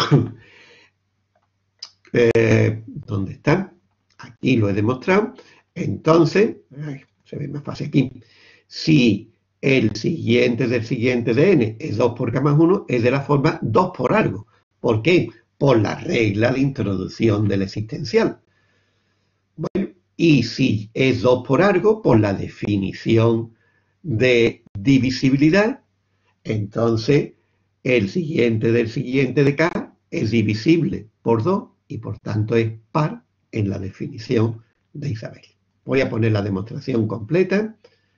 eh, ¿dónde está? Aquí lo he demostrado. Entonces, ay, se ve más fácil aquí. Si el siguiente del siguiente de n es dos por K más uno, es de la forma dos por algo. ¿Por qué? Por la regla de introducción del existencial. Bueno, y si es dos por algo, por la definición de divisibilidad, entonces el siguiente del siguiente de K es divisible por dos y por tanto es par en la definición de Isabel. Voy a poner la demostración completa.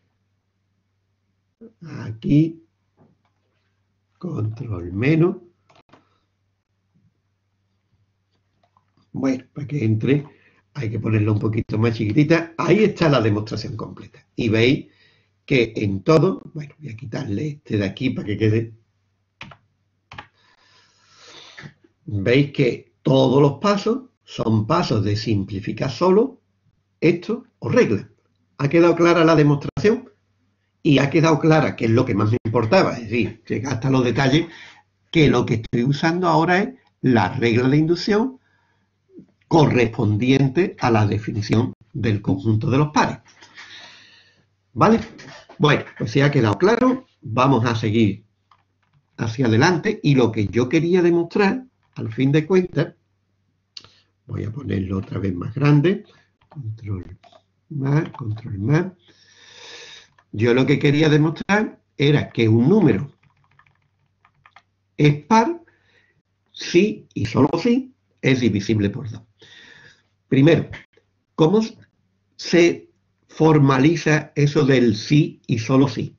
Aquí, control menos. Bueno, para que entre hay que ponerla un poquito más chiquitita. Ahí está la demostración completa. Y veis que en todo, bueno, voy a quitarle este de aquí para que quede. Veis que todos los pasos son pasos de simplificar solo esto o regla. ¿Ha quedado clara la demostración? Y ha quedado clara, que es lo que más me importaba, es decir, llegar hasta los detalles, que lo que estoy usando ahora es la regla de inducción correspondiente a la definición del conjunto de los pares. ¿Vale? Bueno, pues si ha quedado claro, vamos a seguir hacia adelante. Y lo que yo quería demostrar, al fin de cuentas, voy a ponerlo otra vez más grande, control más, control más. Yo lo que quería demostrar era que un número es par si y solo si es divisible por dos. Primero, ¿cómo se formaliza eso del sí y solo sí?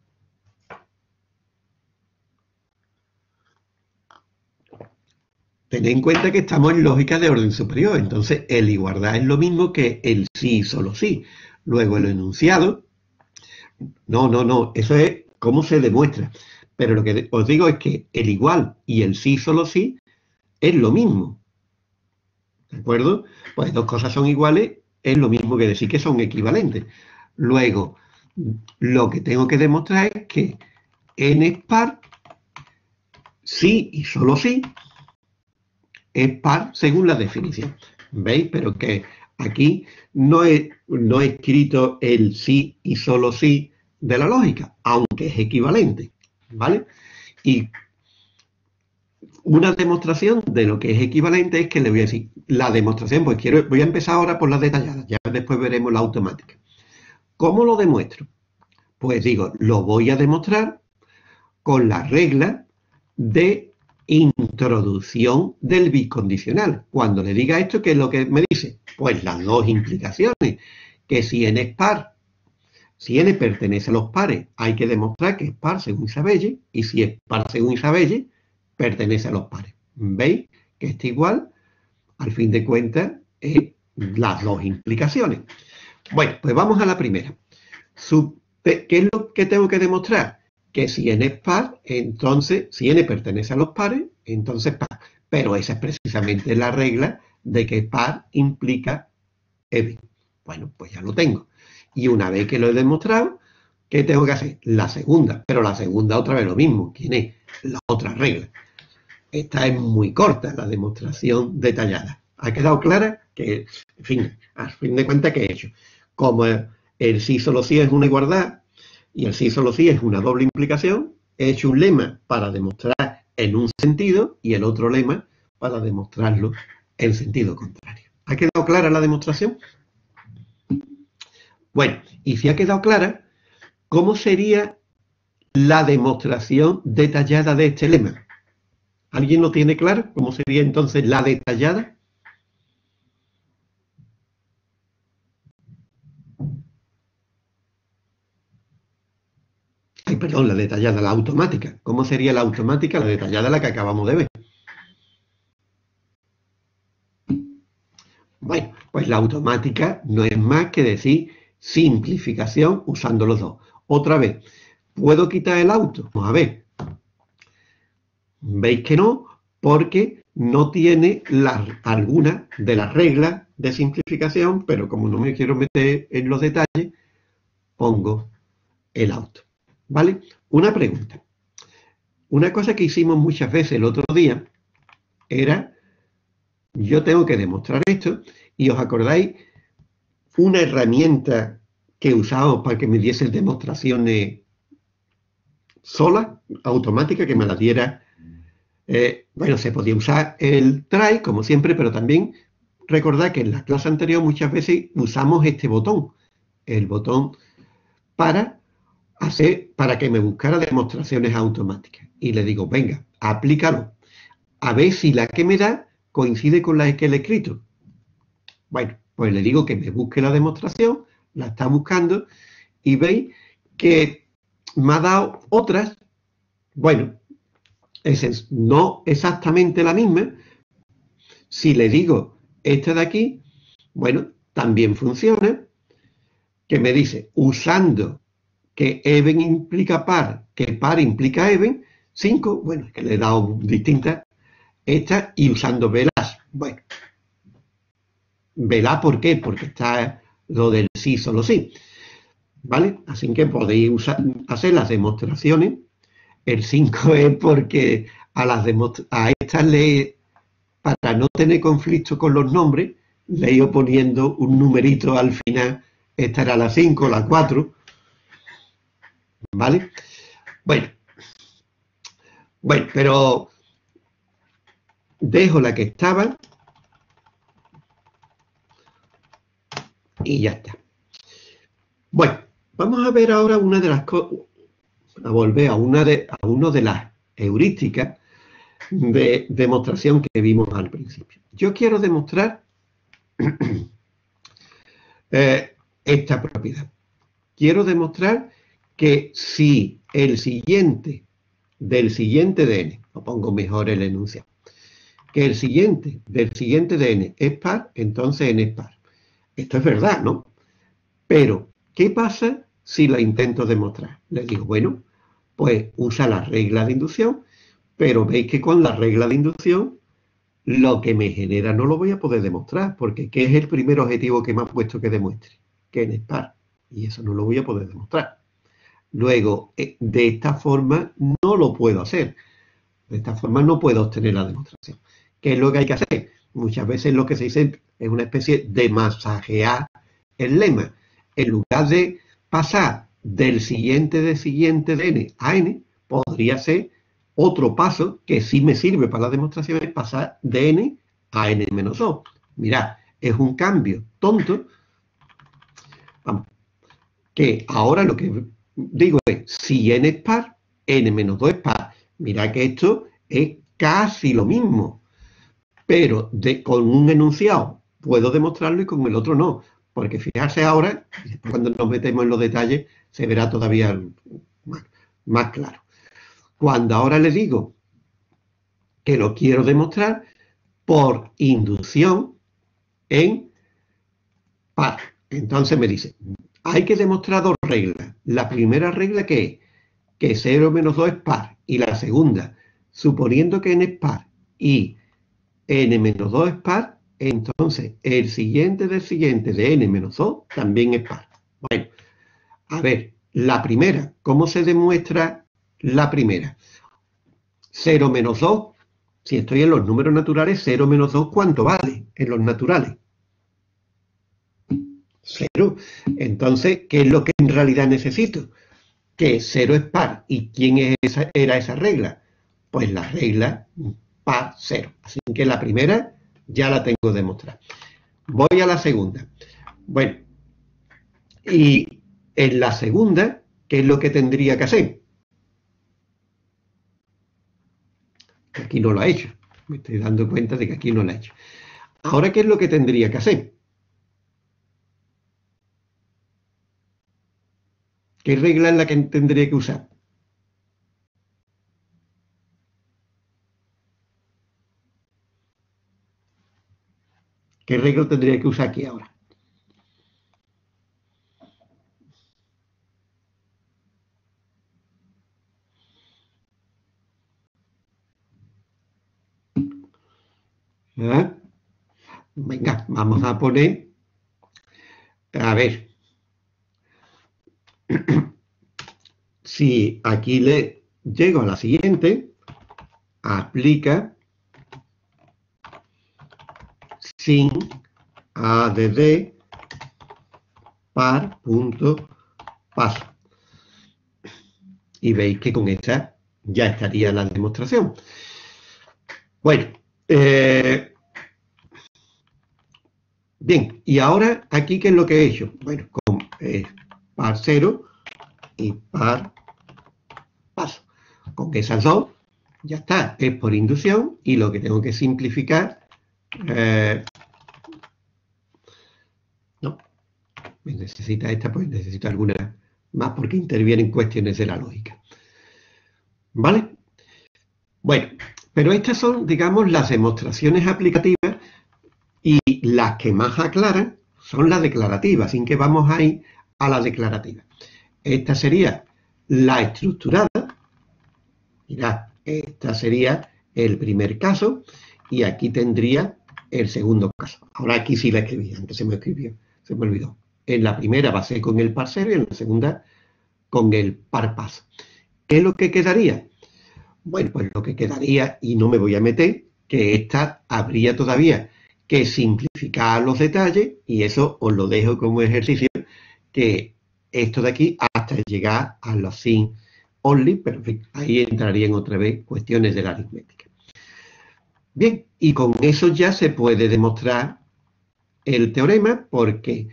Tened en cuenta que estamos en lógica de orden superior, entonces el igualdad es lo mismo que el sí y solo sí. Luego el enunciado, no, no, no, eso es cómo se demuestra. Pero lo que os digo es que el igual y el sí solo sí es lo mismo. ¿De acuerdo? Pues dos cosas son iguales, es lo mismo que decir que son equivalentes. Luego, lo que tengo que demostrar es que n es par, sí y solo sí, es par según la definición. ¿Veis? Pero que aquí no he, no he escrito el sí y solo sí de la lógica, aunque es equivalente. ¿Vale? Y una demostración de lo que es equivalente es que le voy a decir la demostración, pues quiero, voy a empezar ahora por las detalladas, ya después veremos la automática. ¿Cómo lo demuestro? Pues digo, lo voy a demostrar con la regla de introducción del bicondicional. Cuando le diga esto, ¿qué es lo que me dice? Pues las dos implicaciones, que si n es par, si n pertenece a los pares, hay que demostrar que es par según Isabelle, y si es par según Isabelle, pertenece a los pares. ¿Veis? Que está igual, al fin de cuentas, es las dos implicaciones. Bueno, pues vamos a la primera. ¿Qué es lo que tengo que demostrar? Que si n es par, entonces, si n pertenece a los pares, entonces par. Pero esa es precisamente la regla de que par implica even. Bueno, pues ya lo tengo. Y una vez que lo he demostrado, ¿qué tengo que hacer? La segunda. Pero la segunda otra vez lo mismo. ¿Quién es? La otra regla. Esta es muy corta, la demostración detallada. ¿Ha quedado clara? Que, en fin, a fin de cuentas, ¿qué he hecho? Como el sí solo sí es una igualdad, Y el sí solo sí es una doble implicación. He hecho un lema para demostrar en un sentido y el otro lema para demostrarlo en sentido contrario. ¿Ha quedado clara la demostración? Bueno, y si ha quedado clara, ¿cómo sería la demostración detallada de este lema? ¿Alguien lo tiene claro? ¿Cómo sería entonces la detallada? Ay, perdón, la detallada, la automática. ¿Cómo sería la automática? La detallada, la que acabamos de ver. Bueno, pues la automática no es más que decir simplificación usando los dos. Otra vez, ¿puedo quitar el auto? Vamos a ver. ¿Veis que no? Porque no tiene la, alguna de las reglas de simplificación, pero como no me quiero meter en los detalles, pongo el auto. ¿Vale? Una pregunta. Una cosa que hicimos muchas veces el otro día era, yo tengo que demostrar esto, y os acordáis, una herramienta que usábamos para que me diese demostraciones sola, automática, que me la diera. Eh, bueno, se podía usar el try, como siempre, pero también recordad que en la clase anterior muchas veces usamos este botón, el botón para hacer, para que me buscara demostraciones automáticas. Y le digo, venga, aplícalo, a ver si la que me da coincide con la que le he escrito. Bueno, pues le digo que me busque la demostración, la está buscando, y veis que me ha dado otras. Bueno, es no exactamente la misma. Si le digo esta de aquí, bueno, también funciona, que me dice, usando que even implica par, que par implica even, cinco, bueno, que le he dado distintas, esta, y usando velas. Bueno, velá, ¿por qué? Porque está lo del sí, solo sí. ¿Vale? Así que podéis usar, hacer las demostraciones. El cinco es porque a, las a estas le, para no tener conflicto con los nombres, le he ido poniendo un numerito al final. Esta era la cinco, la cuatro. ¿Vale? Bueno. Bueno, pero dejo la que estaba y ya está. Bueno, vamos a ver ahora una de las cosas, a volver a una de, a uno de las heurísticas de demostración que vimos al principio. Yo quiero demostrar eh, esta propiedad. Quiero demostrar que si el siguiente del siguiente de n, lo pongo mejor el enunciado, que el siguiente del siguiente de n es par, entonces n es par. Esto es verdad, ¿no? Pero, ¿qué pasa si lo intento demostrar? Les digo, bueno, pues usa la regla de inducción, pero veis que con la regla de inducción lo que me genera no lo voy a poder demostrar, porque ¿qué es el primer objetivo que me ha puesto que demuestre? Que n es par, y eso no lo voy a poder demostrar. Luego, de esta forma no lo puedo hacer. De esta forma no puedo obtener la demostración. ¿Qué es lo que hay que hacer? Muchas veces lo que se dice es una especie de masajear el lema. En lugar de pasar del siguiente de siguiente de n a n, podría ser otro paso que sí me sirve para la demostración, es pasar de n a n menos dos. Mirad, es un cambio tonto, vamos, que ahora lo que digo es, si n es par, n menos dos es par. Mirad que esto es casi lo mismo, pero de, con un enunciado puedo demostrarlo y con el otro no. Porque fijarse ahora, cuando nos metemos en los detalles, se verá todavía más, más claro. Cuando ahora le digo que lo quiero demostrar por inducción en par, entonces me dice, hay que demostrar dos reglas. La primera regla que es que cero menos dos es par, y la segunda, suponiendo que n es par y n menos dos es par, entonces el siguiente del siguiente de n menos dos también es par. Bueno, a ver, la primera, ¿cómo se demuestra la primera? cero menos dos, si estoy en los números naturales, cero menos dos, ¿cuánto vale en los naturales? Cero. Entonces, ¿qué es lo que en realidad necesito? que cero es par. ¿Y quién es esa, era esa regla? Pues la regla par cero. Así que la primera ya la tengo demostrada. Voy a la segunda. Bueno, y en la segunda, ¿qué es lo que tendría que hacer? Aquí no lo ha hecho. Me estoy dando cuenta de que aquí no lo ha hecho. Ahora, ¿qué es lo que tendría que hacer? ¿Qué regla es la que tendría que usar? ¿Qué regla tendría que usar aquí ahora? ¿Ah? Venga, vamos a poner, a ver, si aquí le llego a la siguiente, aplica sin add par punto paso. Y veis que con esta ya estaría la demostración. Bueno, eh, bien, y ahora aquí, ¿qué es lo que he hecho? Bueno, con eh, par cero y par paso. Con esas dos, ya está, es por inducción y lo que tengo que simplificar, eh, no, necesita esta, pues necesito alguna más porque intervienen cuestiones de la lógica. ¿Vale? Bueno, pero estas son, digamos, las demostraciones aplicativas y las que más aclaran son las declarativas, así que vamos a ir a la declarativa. Esta sería la estructurada. Mirad, esta sería el primer caso y aquí tendría el segundo caso. Ahora aquí sí la escribí, antes se me escribió, se me olvidó. En la primera va a ser con el par cero y en la segunda con el par paso. ¿Qué es lo que quedaría? Bueno, pues lo que quedaría, y no me voy a meter, que esta habría todavía que simplificar los detalles, y eso os lo dejo como ejercicio, que esto de aquí hasta llegar a los sin only, pero en fin, ahí entrarían otra vez cuestiones de la aritmética. Bien, y con eso ya se puede demostrar el teorema, porque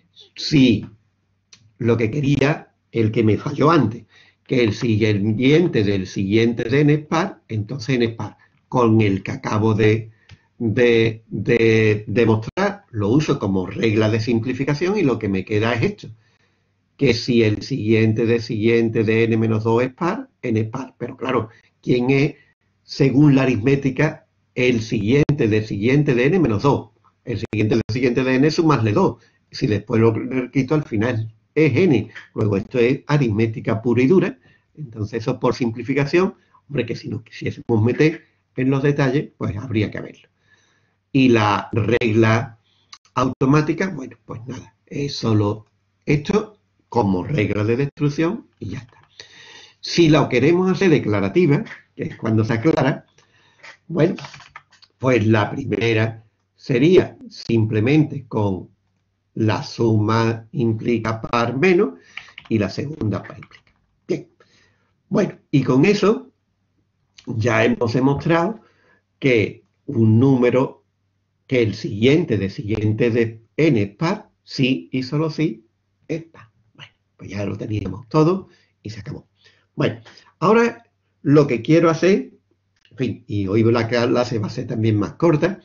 si lo que quería, el que me falló antes, que el siguiente del siguiente de n es par, entonces n es par. Con el que acabo de, de, de demostrar, lo uso como regla de simplificación y lo que me queda es esto, que si el siguiente de siguiente de n menos dos es par, n es par. Pero claro, ¿quién es, según la aritmética, el siguiente de siguiente de n menos dos? El siguiente de siguiente de n es sumarle dos. Si después lo quito al final es n. Luego esto es aritmética pura y dura. Entonces eso por simplificación, hombre, que si nos quisiésemos meter en los detalles, pues habría que verlo. Y la regla automática, bueno, pues nada, es solo esto como regla de destrucción y ya está. Si la queremos hacer declarativa, que es cuando se aclara, bueno, pues la primera sería simplemente con la suma implica par menos y la segunda par implica. Bien, bueno, y con eso ya hemos demostrado que un número, que el siguiente de siguiente de n es par, sí y solo sí es par. Bueno, pues ya lo teníamos todo y se acabó. Bueno, ahora lo que quiero hacer, en fin, y hoy la clase va a ser también más corta,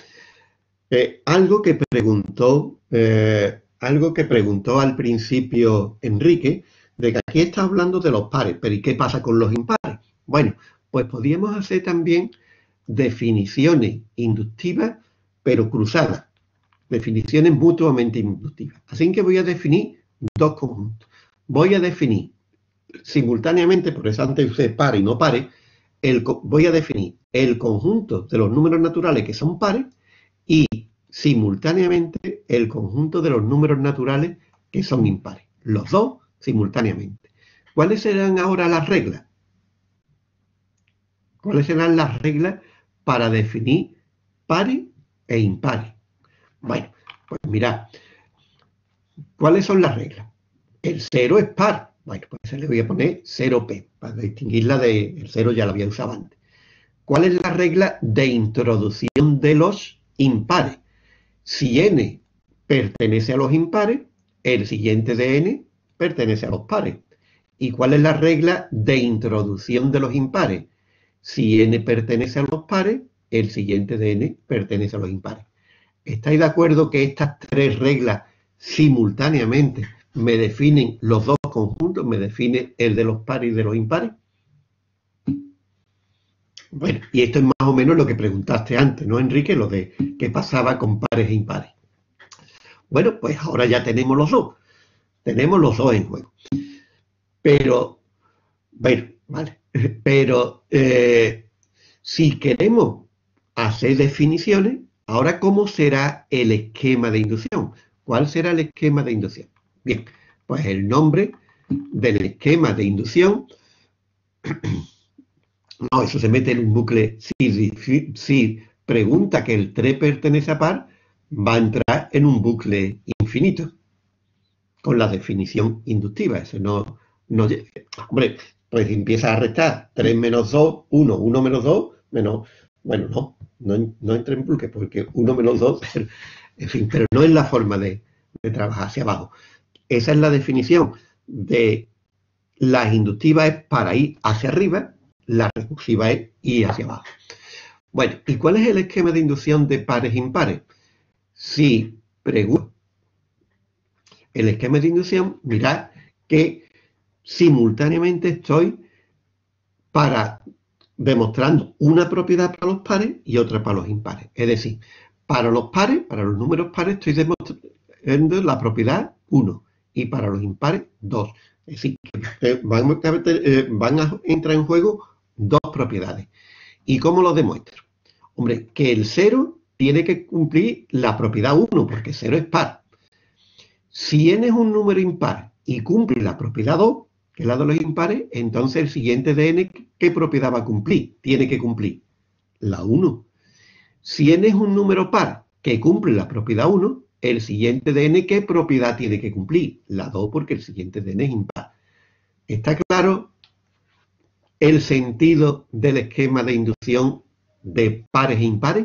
eh, algo que preguntó, eh, algo que preguntó al principio Enrique, de que aquí está hablando de los pares, pero ¿y qué pasa con los impares? Bueno, pues podríamos hacer también definiciones inductivas, pero cruzadas, definiciones mutuamente inductivas. Así que voy a definir dos conjuntos. Voy a definir simultáneamente, por eso antes usé par y no pares, el, voy a definir el conjunto de los números naturales que son pares y simultáneamente el conjunto de los números naturales que son impares. Los dos simultáneamente. ¿Cuáles serán ahora las reglas? ¿Cuáles serán las reglas para definir pares e impares? Bueno, pues mirad, ¿cuáles son las reglas? El cero es par. Bueno, pues le voy a poner cero P, para distinguirla del cero, ya la había usado antes. ¿Cuál es la regla de introducción de los impares? Si n pertenece a los impares, el siguiente de n pertenece a los pares. ¿Y cuál es la regla de introducción de los impares? Si n pertenece a los pares, el siguiente de n pertenece a los impares. ¿Estáis de acuerdo que estas tres reglas simultáneamente me definen los dos conjuntos, me define el de los pares y de los impares? Bueno, y esto es más o menos lo que preguntaste antes, ¿no, Enrique? Lo de qué pasaba con pares e impares. Bueno, pues ahora ya tenemos los dos. Tenemos los dos en juego. Pero, bueno, vale. Pero eh, si queremos hacer definiciones, ahora, ¿cómo será el esquema de inducción? ¿Cuál será el esquema de inducción? Bien, pues el nombre del esquema de inducción, no, eso se mete en un bucle. Si, si, si pregunta que el tres pertenece a par, va a entrar en un bucle infinito con la definición inductiva. Eso no, no, hombre, pues empieza a restar tres menos dos, uno, uno menos dos, menos, bueno, no, no, no entra en bucle porque uno menos dos, en fin, pero no es la forma de, de trabajar hacia abajo. Esa es la definición de las inductivas, es para ir hacia arriba, la recursiva es ir hacia abajo. Bueno, ¿y cuál es el esquema de inducción de pares e impares? Si pregunto el esquema de inducción, mirad que simultáneamente estoy para demostrando una propiedad para los pares y otra para los impares. Es decir, para los pares, para los números pares, estoy demostrando la propiedad uno y para los impares dos. Es decir, que van, eh, van a entrar en juego dos propiedades. ¿Y cómo lo demuestro? Hombre, que el cero tiene que cumplir la propiedad uno, porque cero es par. Si n es un número impar y cumple la propiedad dos, que es la de los impares, entonces el siguiente de n, ¿qué propiedad va a cumplir? Tiene que cumplir la uno. Si n es un número par que cumple la propiedad uno, el siguiente de n, ¿qué propiedad tiene que cumplir? La dos, porque el siguiente de n es impar. ¿Está claro el sentido del esquema de inducción de pares e impares?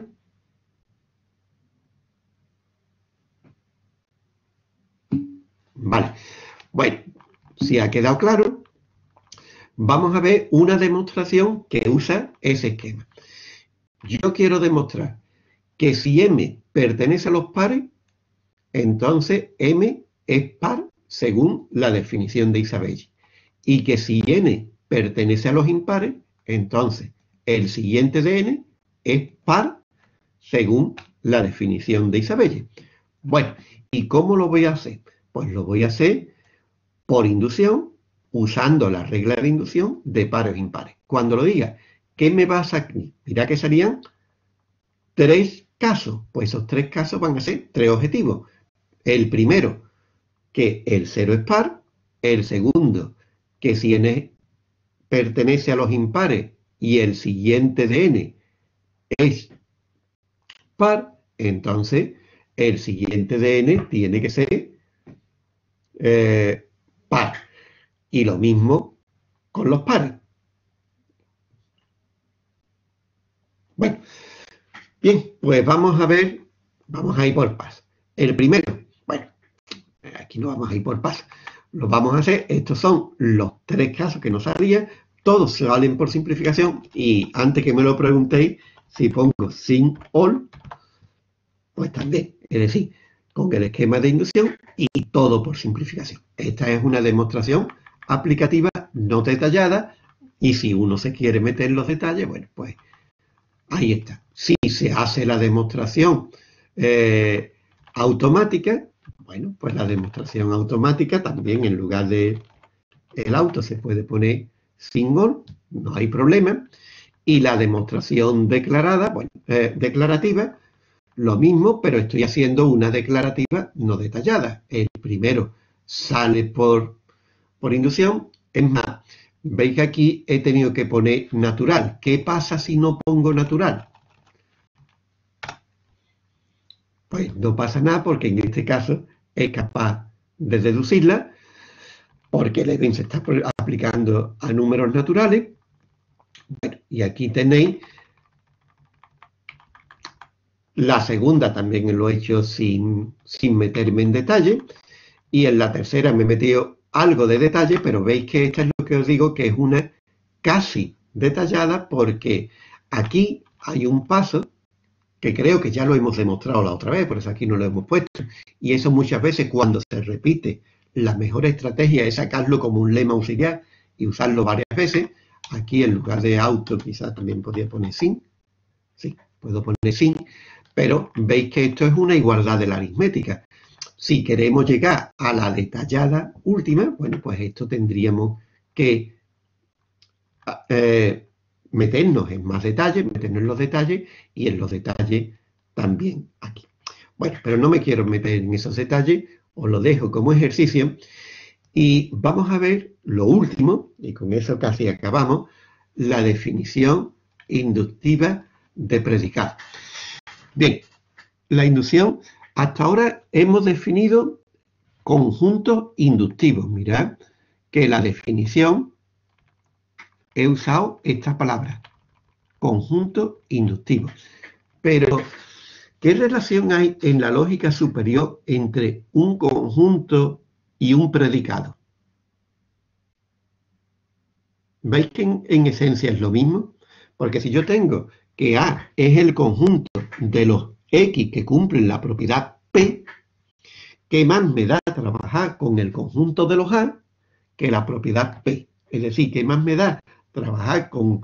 Vale. Bueno, si ha quedado claro, vamos a ver una demostración que usa ese esquema. Yo quiero demostrar que si m pertenece a los pares, entonces m es par según la definición de Isabelle. Y que si n pertenece a los impares, entonces el siguiente de n es par según la definición de Isabelle. Bueno, ¿y cómo lo voy a hacer? Pues lo voy a hacer por inducción, usando la regla de inducción de pares e impares. Cuando lo diga, ¿qué me vas a...? Mira que serían tres casos. Pues esos tres casos van a ser tres objetivos. El primero, que el cero es par. El segundo, que si n pertenece a los impares y el siguiente de n es par, entonces el siguiente de n tiene que ser eh, par. Y lo mismo con los pares. Bueno, bien, pues vamos a ver, vamos a ir por pasos. El primero, bueno, aquí no vamos a ir por pasos, lo vamos a hacer, estos son los tres casos que nos salían, todos se valen por simplificación y antes que me lo preguntéis, si pongo sin all, pues también, es decir, con el esquema de inducción y todo por simplificación. Esta es una demostración aplicativa no detallada y si uno se quiere meter en los detalles, bueno, pues ahí está. Si se hace la demostración eh, automática, bueno, pues la demostración automática también en lugar de el auto se puede poner sin all, no hay problema. Y la demostración declarada, bueno, eh, declarativa, lo mismo, pero estoy haciendo una declarativa no detallada. El primero sale por, por inducción. Es más, veis que aquí he tenido que poner natural. ¿Qué pasa si no pongo natural? Pues no pasa nada porque en este caso es capaz de deducirla. porque el even se está aplicando a números naturales. Bueno, y aquí tenéis la segunda, también lo he hecho sin, sin meterme en detalle, y en la tercera me he metido algo de detalle, pero veis que esta es lo que os digo, que es una casi detallada, porque aquí hay un paso que creo que ya lo hemos demostrado la otra vez, por eso aquí no lo hemos puesto, y eso muchas veces cuando se repite, la mejor estrategia es sacarlo como un lema auxiliar y usarlo varias veces. Aquí en lugar de auto quizás también podría poner sin, sí, puedo poner sin, pero veis que esto es una igualdad de la aritmética. Si queremos llegar a la detallada última, bueno, pues esto tendríamos que eh, meternos en más detalles, meternos en los detalles y en los detalles también aquí. Bueno, pero no me quiero meter en esos detalles, os lo dejo como ejercicio y vamos a ver lo último, y con eso casi acabamos, la definición inductiva de predicado. Bien, la inducción, hasta ahora hemos definido conjuntos inductivos. Mirad que la definición he usado esta palabra, conjunto inductivo. Pero, ¿qué relación hay en la lógica superior entre un conjunto y un predicado? ¿Veis que en, en esencia es lo mismo? Porque si yo tengo que A es el conjunto de los X que cumplen la propiedad P, ¿qué más me da trabajar con el conjunto de los A que la propiedad P? Es decir, ¿qué más me da trabajar con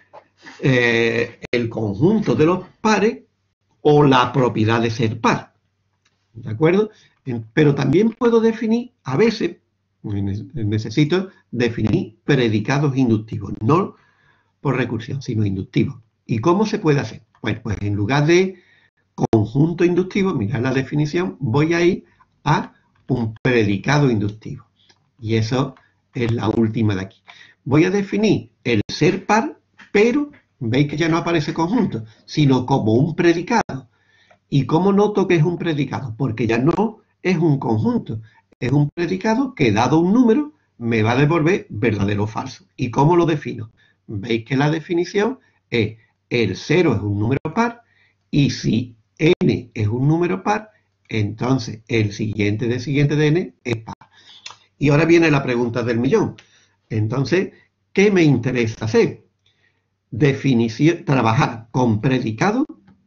eh, el conjunto de los pares o la propiedad de ser par? ¿De acuerdo? Pero también puedo definir, a veces, necesito definir predicados inductivos, no por recursión, sino inductivos. ¿Y cómo se puede hacer? Bueno, pues en lugar de conjunto inductivo, mirad la definición, voy a ir a un predicado inductivo. Y eso es la última de aquí. Voy a definir el ser par, pero veis que ya no aparece conjunto, sino como un predicado. ¿Y cómo noto que es un predicado? Porque ya no es un conjunto, es un predicado que dado un número me va a devolver verdadero o falso. ¿Y cómo lo defino? Veis que la definición es el cero es un número par y si n es un número par, entonces el siguiente de siguiente de n es par. Y ahora viene la pregunta del millón. Entonces, ¿qué me interesa hacer? Definición, trabajar con predicado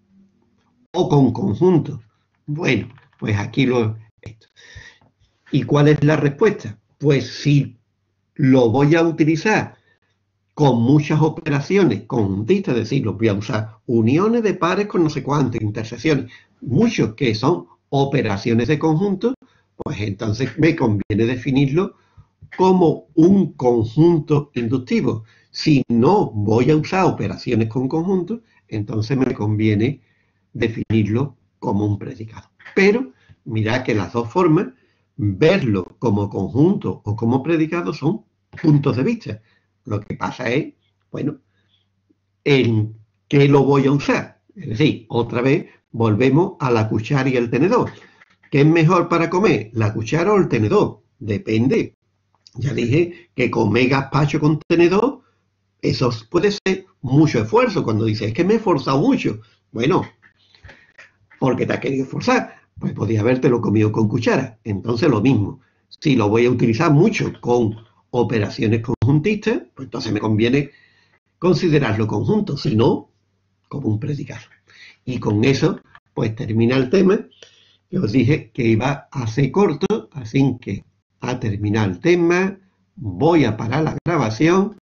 o con conjunto. Bueno, pues aquí lo... Esto. ¿Y cuál es la respuesta? Pues si lo voy a utilizar con muchas operaciones conjuntistas, es decir, los voy a usar uniones de pares con no sé cuántas, intersecciones, muchos que son operaciones de conjunto, pues entonces me conviene definirlo como un conjunto inductivo. Si no voy a usar operaciones con conjuntos, entonces me conviene definirlo como un predicado. Pero mirad que las dos formas, verlo como conjunto o como predicado, son puntos de vista. Lo que pasa es, bueno, en qué lo voy a usar. Es decir, otra vez volvemos a la cuchara y el tenedor. ¿Qué es mejor para comer, la cuchara o el tenedor? Depende. Ya dije que comer gazpacho con tenedor, eso puede ser mucho esfuerzo. Cuando dices, es que me he esforzado mucho. Bueno, porque te has querido esforzar, pues podías habértelo comido con cuchara. Entonces lo mismo. Si lo voy a utilizar mucho con operaciones conjuntistas, pues entonces me conviene considerarlo conjunto, si no, como un predicado. Y con eso, pues termina el tema, que os dije que iba a ser corto, así que a terminar el tema, voy a parar la grabación